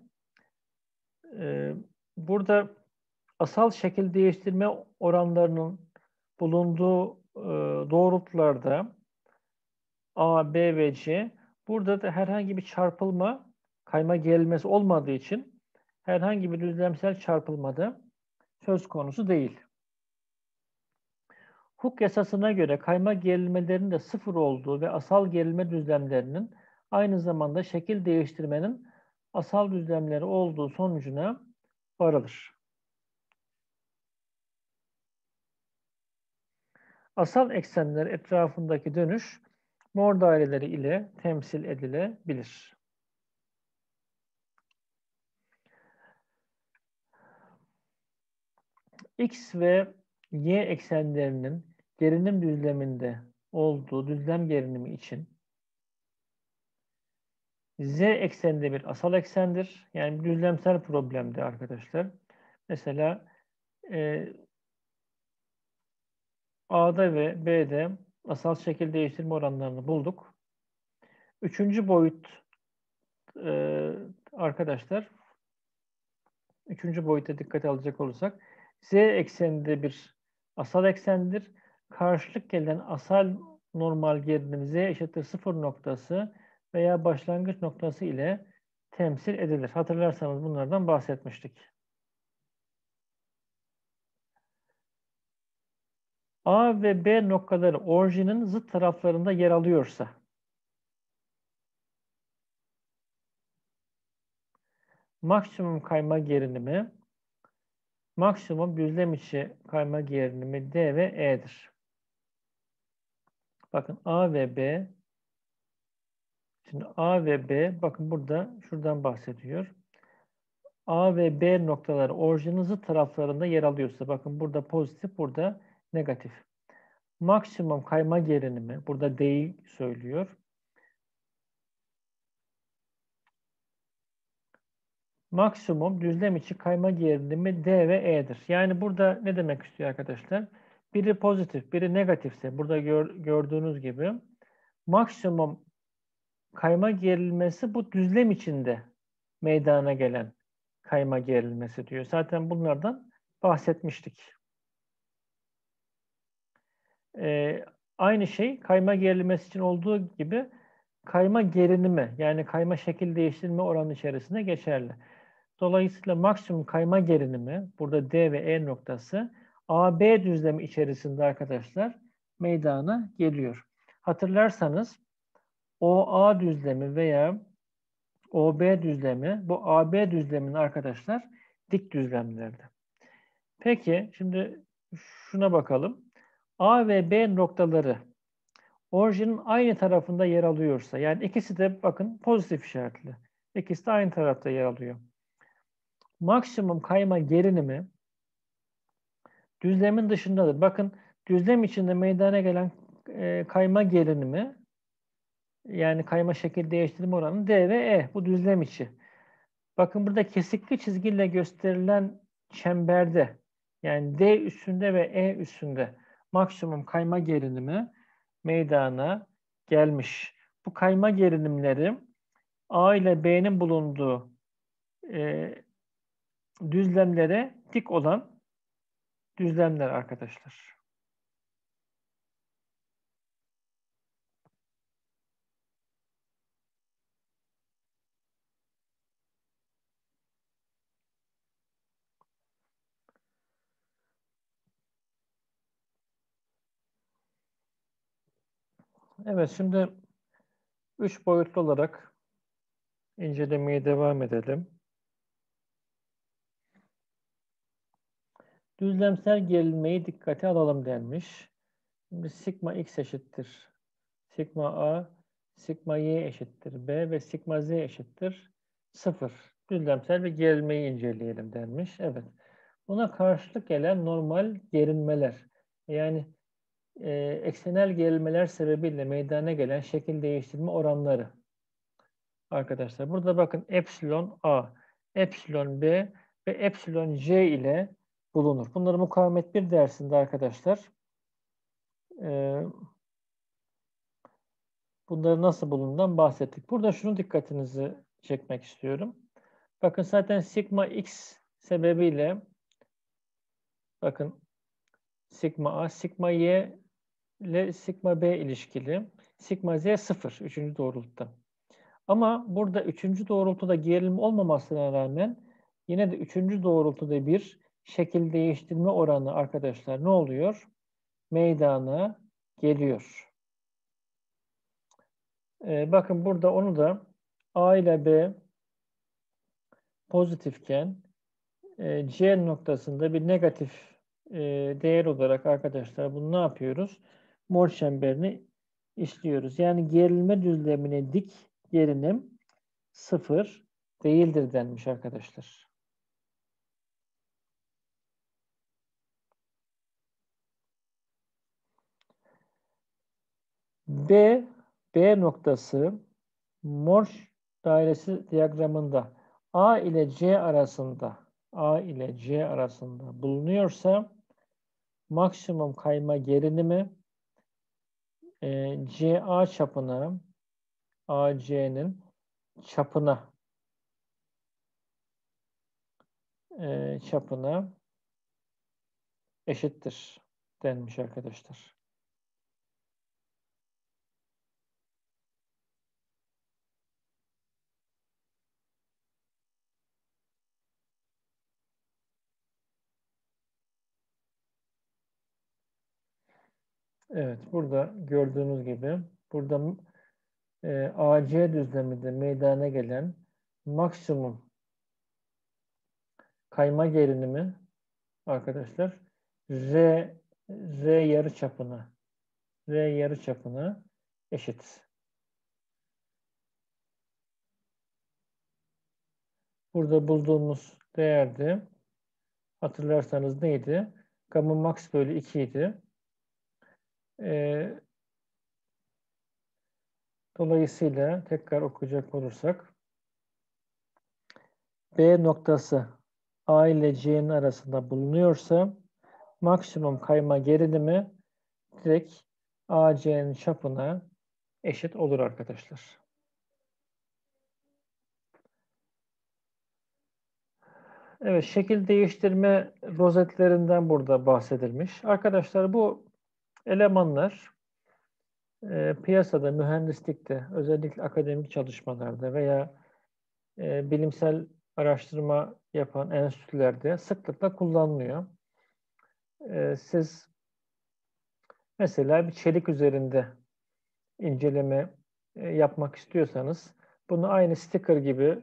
S1: Burada asal şekil değiştirme oranlarının bulunduğu doğrultularda A, B ve C, burada da herhangi bir çarpılma, kayma gerilmesi olmadığı için herhangi bir düzlemsel çarpılmada söz konusu değil. Hooke yasasına göre kayma gerilmelerinin de sıfır olduğu ve asal gerilme düzlemlerinin aynı zamanda şekil değiştirmenin asal düzlemleri olduğu sonucuna varılır. Asal eksenler etrafındaki dönüş Mohr daireleri ile temsil edilebilir. X ve Y eksenlerinin gerilim düzleminde olduğu düzlem gerilimi için Z ekseni bir asal eksendir. Yani bir düzlemsel problemdi arkadaşlar. Mesela A'da ve B'de asal şekil değiştirme oranlarını bulduk. Üçüncü boyut arkadaşlar, üçüncü boyuta dikkat alacak olursak Z ekseninde bir asal eksendir. Karşılık gelen asal normal gerilim Z eşittir 0 noktası veya başlangıç noktası ile temsil edilir. Hatırlarsanız bunlardan bahsetmiştik. A ve B noktaları orijinin zıt taraflarında yer alıyorsa maksimum kayma gerilimi, maksimum düzlem içi kayma gerilimi D ve E'dir. Bakın A ve B, şimdi A ve B, bakın burada şuradan bahsediyor. A ve B noktaları orijinin zıt taraflarında yer alıyorsa, bakın burada pozitif, burada negatif. Maksimum kayma gerilimi, burada D'yi söylüyor. Maksimum düzlem içi kayma gerilimi D ve E'dir. Yani burada ne demek istiyor arkadaşlar? Biri pozitif, biri negatifse, burada gördüğünüz gibi maksimum kayma gerilmesi bu düzlem içinde meydana gelen kayma gerilmesi diyor. Zaten bunlardan bahsetmiştik. Aynı şey kayma gerilmesi için olduğu gibi kayma gerilimi, yani kayma şekil değiştirme oranı içerisinde geçerli. Dolayısıyla maksimum kayma gerilimi, burada D ve E noktası AB düzlemi içerisinde arkadaşlar meydana geliyor. Hatırlarsanız OA düzlemi veya OB düzlemi, bu AB düzleminin arkadaşlar dik düzlemlerdi. Peki şimdi şuna bakalım. A ve B noktaları orijinin aynı tarafında yer alıyorsa, yani ikisi de bakın pozitif işaretli. İkisi de aynı tarafta yer alıyor. Maksimum kayma gerilimi düzlemin dışındadır. Bakın düzlem içinde meydana gelen kayma gerilimi, yani kayma şekil değiştirme oranı D ve E. Bu düzlem içi. Bakın burada kesikli çizgiyle gösterilen çemberde, yani D üstünde ve E üstünde maksimum kayma gerilimi meydana gelmiş. Bu kayma gerilimleri A ile B'nin bulunduğu düzlemlere dik olan düzlemler arkadaşlar. Evet, şimdi 3 boyutlu olarak incelemeye devam edelim. Düzlemsel gerilmeyi dikkate alalım denmiş. Şimdi sigma x eşittir sigma a, sigma y eşittir b ve sigma z eşittir 0. Düzlemsel bir gerilmeyi inceleyelim denmiş. Evet. Buna karşılık gelen normal gerilmeler, yani eksenel gerilmeler sebebiyle meydana gelen şekil değiştirme oranları. Arkadaşlar burada bakın epsilon a, epsilon b ve epsilon c ile bulunur. Bunları mukavemet 1 dersinde arkadaşlar Bunları nasıl bulunduğundan bahsettik. Burada şunu dikkatinizi çekmek istiyorum. Bakın zaten sigma x sebebiyle bakın sigma a, sigma y ile sigma b ilişkili. Sigma z 0. Üçüncü doğrultuda. Ama burada üçüncü doğrultuda gerilim olmamasına rağmen yine de üçüncü doğrultuda bir şekil değiştirme oranı arkadaşlar ne oluyor? Meydana geliyor. Bakın burada onu da A ile B pozitifken C noktasında bir negatif değer olarak arkadaşlar bunu ne yapıyoruz? Mor çemberini işliyoruz. Yani gerilme düzlemine dik gerilim 0 değildir denmiş arkadaşlar. B noktası Mor dairesi diyagramında A ile C arasında bulunuyorsa maksimum kayma gerilimi CA çapına AC'nin çapına eşittir denmiş arkadaşlar. Evet, burada gördüğünüz gibi burada AC düzleminde meydana gelen maksimum kayma gerilimi arkadaşlar R yarıçapına eşit. Burada bulduğumuz değerde hatırlarsanız neydi? Gamma max bölü 2 idi. Dolayısıyla tekrar okuyacak olursak B noktası A ile C'nin arasında bulunuyorsa maksimum kayma gerilimi direkt AC'nin çapına eşit olur arkadaşlar. Evet, şekil değiştirme rozetlerinden burada bahsedilmiş. Arkadaşlar bu elemanlar piyasada, mühendislikte, özellikle akademik çalışmalarda veya bilimsel araştırma yapan enstitülerde sıklıkla kullanılıyor. Siz mesela bir çelik üzerinde inceleme yapmak istiyorsanız bunu aynı sticker gibi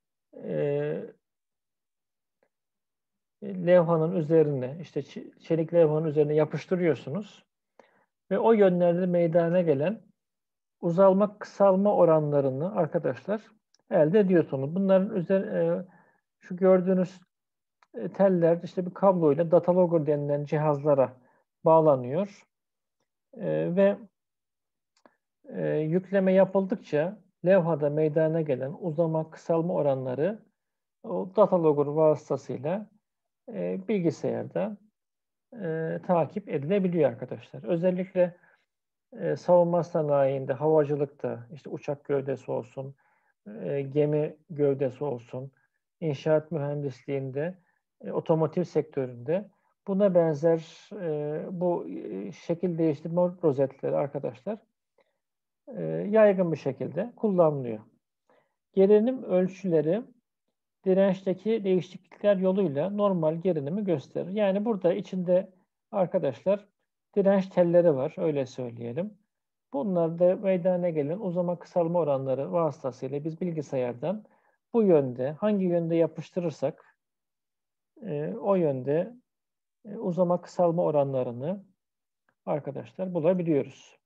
S1: levhanın üzerine, işte çelik levhanın üzerine yapıştırıyorsunuz ve o yönlerde meydana gelen uzalma kısalma oranlarını arkadaşlar elde ediyorsunuz. Bunların şu gördüğünüz teller işte bir kabloyla datalogger denilen cihazlara bağlanıyor ve yükleme yapıldıkça levhada meydana gelen uzama kısalma oranları o datalogger vasıtasıyla bilgisayarda takip edilebiliyor arkadaşlar. Özellikle savunma sanayinde, havacılıkta, işte uçak gövdesi olsun, gemi gövdesi olsun, inşaat mühendisliğinde, otomotiv sektöründe buna benzer bu şekil değiştirme rozetleri arkadaşlar yaygın bir şekilde kullanılıyor. Gerilim ölçüleri dirençteki değişiklikler yoluyla normal gerilimi gösterir. Yani burada içinde arkadaşlar direnç telleri var, öyle söyleyelim. Bunlarda meydana gelen uzama kısalma oranları vasıtasıyla biz bilgisayardan bu yönde, hangi yönde yapıştırırsak o yönde uzama kısalma oranlarını arkadaşlar bulabiliyoruz.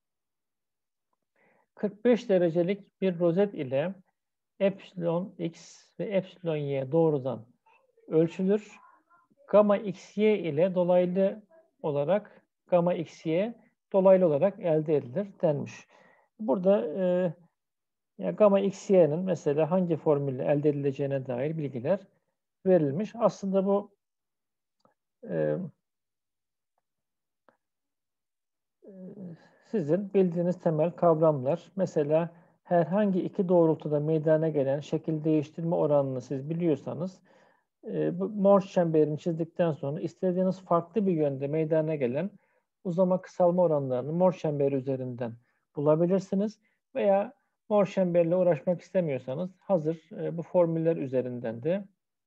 S1: 45 derecelik bir rozet ile epsilon x ve epsilon y doğrudan ölçülür. Gamma xy ile dolaylı olarak gamma xy dolaylı olarak elde edilir denmiş. Burada ya gamma xy'nin mesela hangi formülle elde edileceğine dair bilgiler verilmiş. Aslında bu sizin bildiğiniz temel kavramlar. Mesela herhangi iki doğrultuda meydana gelen şekil değiştirme oranını siz biliyorsanız, bu Morse çemberini çizdikten sonra istediğiniz farklı bir yönde meydana gelen uzama kısalma oranlarını Morse çemberi üzerinden bulabilirsiniz. Veya Morse çemberle uğraşmak istemiyorsanız hazır bu formüller üzerinden de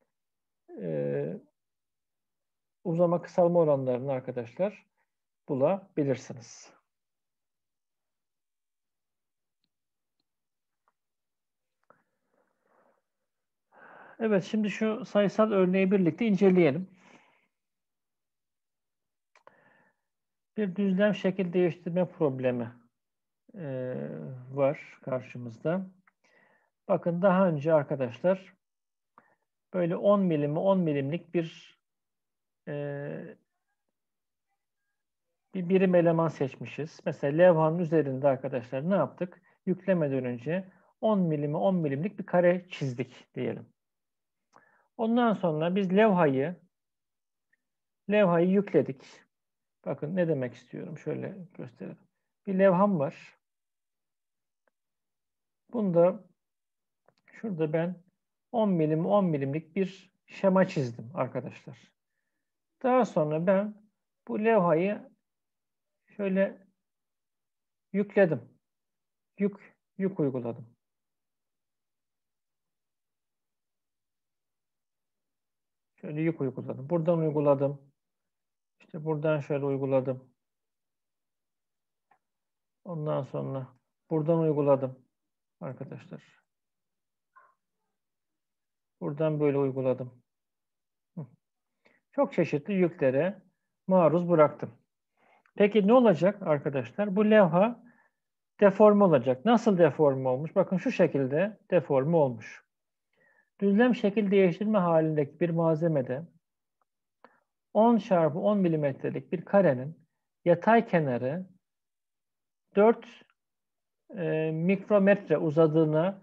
S1: uzama kısalma oranlarını arkadaşlar bulabilirsiniz. Evet, şimdi şu sayısal örneği birlikte inceleyelim. Bir düzlem şekil değiştirme problemi var karşımızda. Bakın daha önce arkadaşlar böyle 10 milimlik bir birim eleman seçmişiz. Mesela levhanın üzerinde arkadaşlar ne yaptık? Yüklemeden önce 10 milimlik bir kare çizdik diyelim. Ondan sonra biz levhayı yükledik. Bakın ne demek istiyorum. Şöyle gösterelim. Bir levham var. Bunda şurada ben 10 milimlik bir şema çizdim arkadaşlar. Daha sonra ben bu levhayı şöyle yükledim. Yük uyguladım. Şöyle yük uyguladım. Buradan uyguladım. İşte buradan şöyle uyguladım. Ondan sonra buradan uyguladım arkadaşlar. Buradan böyle uyguladım. Çok çeşitli yüklere maruz bıraktım. Peki ne olacak arkadaşlar? Bu levha deforme olacak. Nasıl deforme olmuş? Bakın şu şekilde deforme olmuş. Düzlem şekil değiştirme halindeki bir malzemede 10 çarpı 10 milimetrelik bir karenin yatay kenarı 4 mikrometre uzadığına,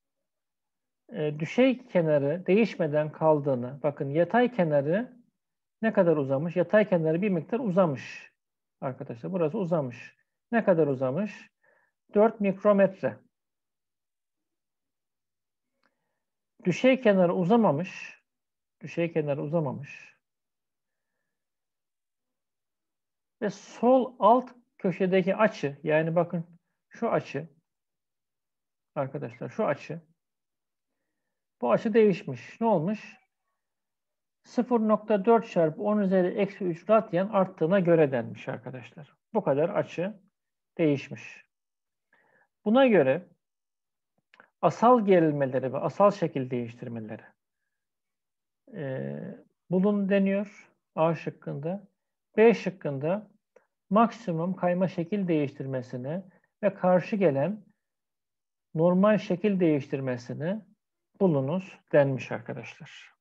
S1: düşey kenarı değişmeden kaldığını, bakın yatay kenarı ne kadar uzamış? Yatay kenarı bir miktar uzamış. Arkadaşlar burası uzamış. Ne kadar uzamış? 4 mikrometre. Düşey kenarı uzamamış. Düşey kenarı uzamamış. Ve sol alt köşedeki açı, yani bakın şu açı, arkadaşlar şu açı, bu açı değişmiş. Ne olmuş? 0,4 çarpı 10 üzeri eksi 3 radyan arttığına göre denmiş arkadaşlar. Bu kadar açı değişmiş. Buna göre asal gerilmeleri ve asal şekil değiştirmeleri bulun deniyor A şıkkında. B şıkkında maksimum kayma şekil değiştirmesini ve karşı gelen normal şekil değiştirmesini bulunuz denmiş arkadaşlar.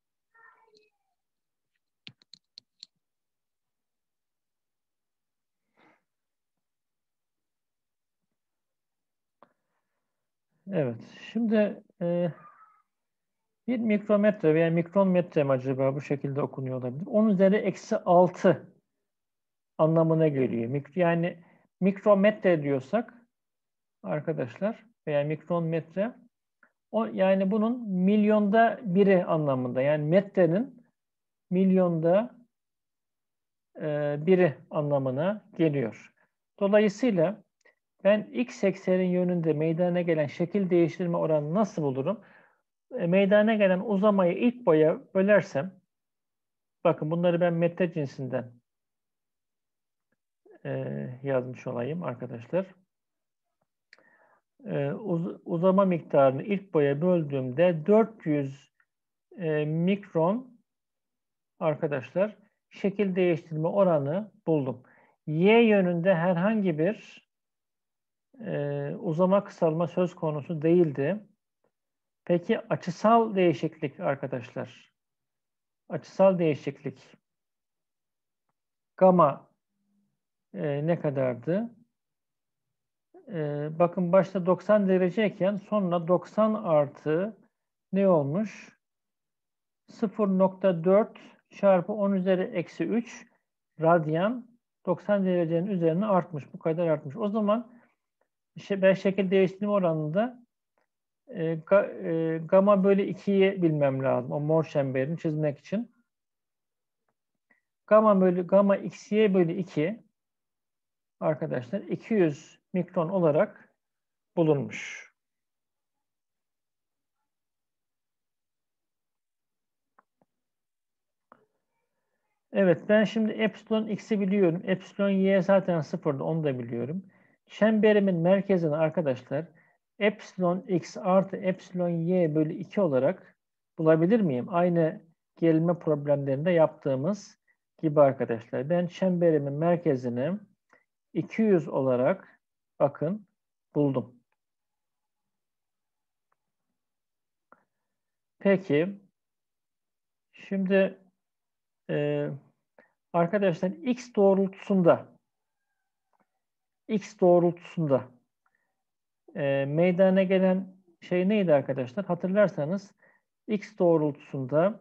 S1: Evet, şimdi bir mikrometre veya mikronmetre mi acaba bu şekilde okunuyor olabilir? 10 üzeri eksi 6 anlamına geliyor. Yani mikrometre diyorsak arkadaşlar veya mikronmetre, yani bunun milyonda biri anlamında. Yani metrenin milyonda biri anlamına geliyor. Dolayısıyla ben x eksenin yönünde meydana gelen şekil değiştirme oranını nasıl bulurum? Meydana gelen uzamayı ilk boya bölersem, bakın bunları ben metre cinsinden yazmış olayım arkadaşlar. Uzama miktarını ilk boya böldüğümde 400 mikron arkadaşlar şekil değiştirme oranı buldum. Y yönünde herhangi bir uzama kısalma söz konusu değildi. Peki açısal değişiklik arkadaşlar. Açısal değişiklik. Gamma ne kadardı? Bakın başta 90 dereceyken sonra 90 artı ne olmuş? 0,4 çarpı 10 üzeri eksi 3 radyan 90 derecenin üzerine artmış. Bu kadar artmış. O zaman ben şekil değiştirme oranında gamma bölü 2'yi bilmem lazım. O mor çemberini çizmek için. Gamma xy bölü 2 arkadaşlar 200 mikron olarak bulunmuş. Evet, ben şimdi epsilon x'i biliyorum. Epsilon y zaten sıfırdı, onu da biliyorum. Çemberimin merkezini arkadaşlar epsilon x artı epsilon y bölü 2 olarak bulabilir miyim? Aynı gerilme problemlerinde yaptığımız gibi arkadaşlar. Ben çemberimin merkezini 200 olarak bakın buldum. Peki şimdi arkadaşlar x doğrultusunda meydana gelen şey neydi arkadaşlar? Hatırlarsanız x doğrultusunda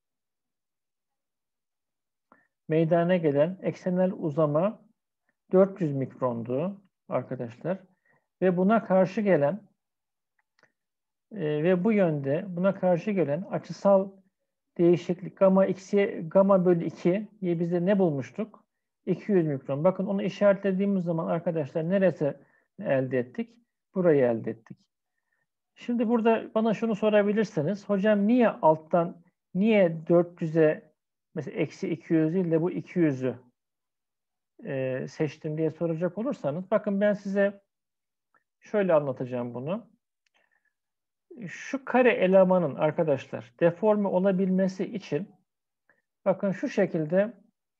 S1: meydana gelen eksenel uzama 400 mikrondu arkadaşlar. Ve buna karşı gelen ve bu yönde buna karşı gelen açısal değişiklik gamma bölü 2'yi biz de ne bulmuştuk? 200 mikron. Bakın onu işaretlediğimiz zaman arkadaşlar neresi elde ettik? Burayı elde ettik. Şimdi burada bana şunu sorabilirsiniz. Hocam niye 400'e mesela eksi 200 değil de bu 200'ü seçtim diye soracak olursanız bakın ben size şöyle anlatacağım bunu. Şu kare elemanın arkadaşlar deforme olabilmesi için bakın şu şekilde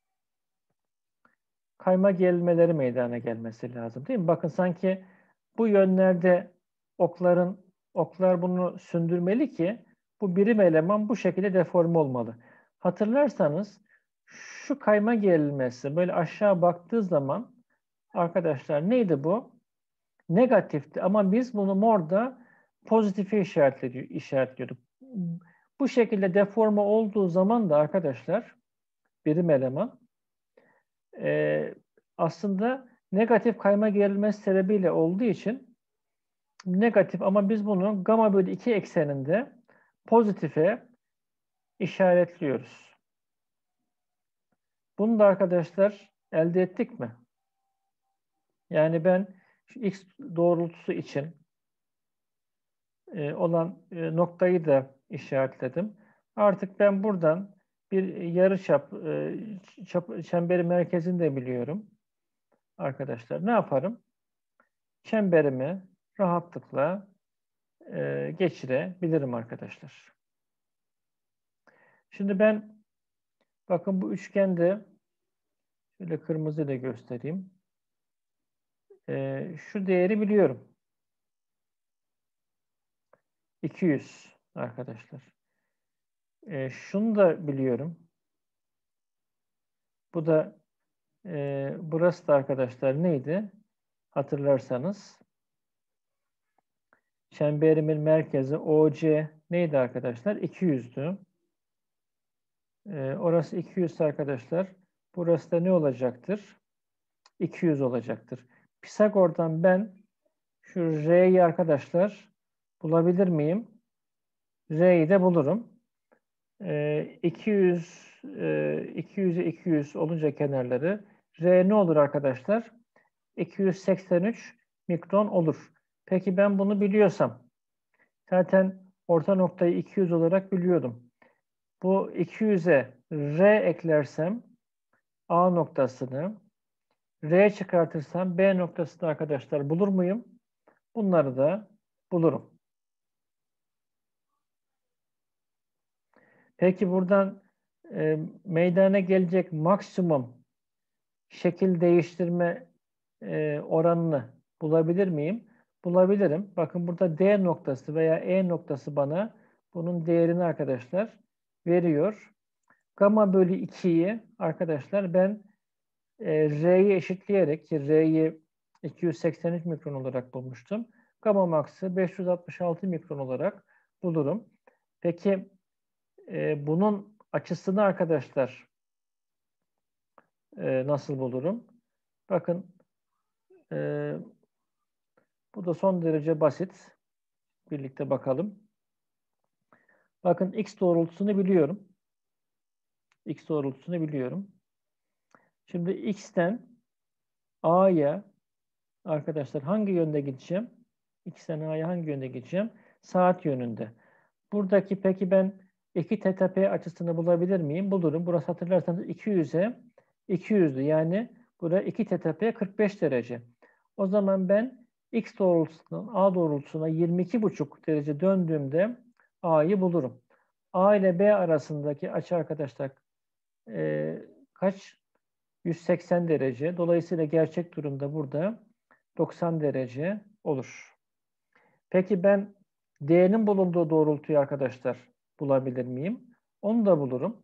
S1: kayma gerilmeleri meydana gelmesi lazım değil mi? Bakın sanki bu yönlerde oklar bunu sündürmeli ki bu birim eleman bu şekilde deforme olmalı. Hatırlarsanız şu kayma gerilmesi böyle aşağı baktığı zaman arkadaşlar neydi bu? Negatifti ama biz bunu morda pozitife işaretliyorduk. Bu şekilde deforme olduğu zaman da arkadaşlar birim eleman aslında negatif kayma gerilmesi sebebiyle olduğu için negatif ama biz bunu gamma bölü 2 ekseninde pozitife işaretliyoruz. Bunu da arkadaşlar elde ettik mi? Yani ben şu x doğrultusu için olan noktayı da işaretledim. Artık ben buradan bir yarıçap çemberi merkezini de biliyorum. Arkadaşlar ne yaparım? Çemberimi rahatlıkla geçirebilirim arkadaşlar. Şimdi ben bakın bu üçgende şöyle kırmızı ile göstereyim. Şu değeri biliyorum. 200 arkadaşlar. Şunu da biliyorum. Bu da burası da arkadaşlar neydi? Hatırlarsanız çemberimin merkezi OC neydi arkadaşlar? 200'dü. Orası 200 arkadaşlar. Burası da ne olacaktır? 200 olacaktır. Pisagor'dan ben şu R'yi arkadaşlar bulabilir miyim? R'yi de bulurum. 200'e 200 olunca kenarları R ne olur arkadaşlar? 283 mikron olur. Peki ben bunu biliyorsam zaten orta noktayı 200 olarak biliyordum. Bu 200'e R eklersem A noktasını, R çıkartırsam B noktasını arkadaşlar bulur muyum? Bunları da bulurum. Peki buradan meydana gelecek maksimum şekil değiştirme oranını bulabilir miyim? Bulabilirim. Bakın burada D noktası veya E noktası bana bunun değerini arkadaşlar veriyor. Gamma bölü 2'yi arkadaşlar ben R'yi eşitleyerek ki R'yi 283 mikron olarak bulmuştum. Gamma max'ı 566 mikron olarak bulurum. Peki bunun açısını arkadaşlar nasıl bulurum? Bakın bu da son derece basit. Birlikte bakalım. Bakın x doğrultusunu biliyorum. X doğrultusunu biliyorum. Şimdi x'ten a'ya arkadaşlar hangi yönde gideceğim? X'ten a'ya hangi yönde gideceğim? Saat yönünde. Buradaki peki ben 2 θp açısını bulabilir miyim? Bulurum. Burası hatırlarsanız 200'e 200'dü. Yani burada 2 θp 45 derece. O zaman ben x doğrultusundan a doğrultusuna 22,5 derece döndüğümde a'yı bulurum. A ile B arasındaki açı arkadaşlar kaç? 180 derece. Dolayısıyla gerçek durumda burada 90 derece olur. Peki ben D'nin bulunduğu doğrultuyu arkadaşlar bulabilir miyim? Onu da bulurum.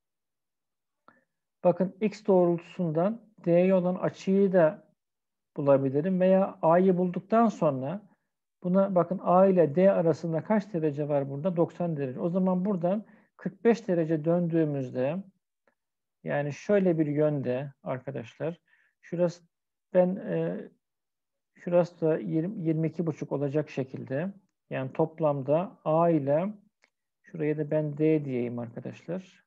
S1: Bakın X doğrultusundan D'ye olan açıyı da bulabilirim veya A'yı bulduktan sonra buna bakın A ile D arasında kaç derece var burada? 90 derece. O zaman buradan 45 derece döndüğümüzde yani şöyle bir yönde arkadaşlar şurası ben şurası da 22,5 olacak şekilde yani toplamda A ile şuraya da ben D diyeyim arkadaşlar.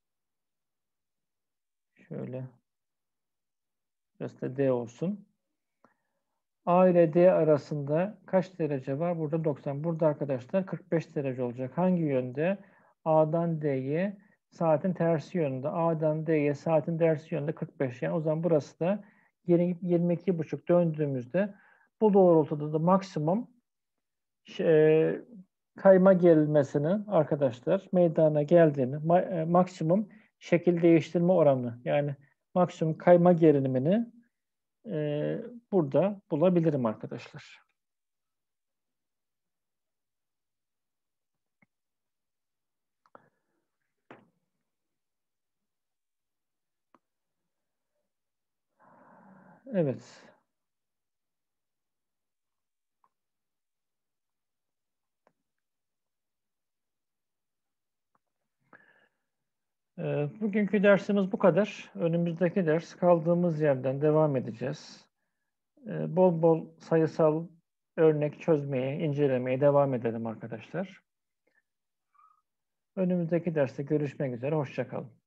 S1: Şöyle burası da D olsun. A ile D arasında kaç derece var? Burada 90. Burada arkadaşlar 45 derece olacak. Hangi yönde? A'dan D'ye saatin tersi yönünde. A'dan D'ye saatin tersi yönünde 45. Yani o zaman burası da 22,5 döndüğümüzde bu doğrultuda da maksimum kayma gerilmesinin arkadaşlar meydana geldiğini, maksimum şekil değiştirme oranı yani maksimum kayma gerilimini burada bulabilirim arkadaşlar. Evet. Bugünkü dersimiz bu kadar. Önümüzdeki ders kaldığımız yerden devam edeceğiz. Bol bol sayısal örnek çözmeye, incelemeye devam edelim arkadaşlar. Önümüzdeki derste görüşmek üzere. Hoşça kalın.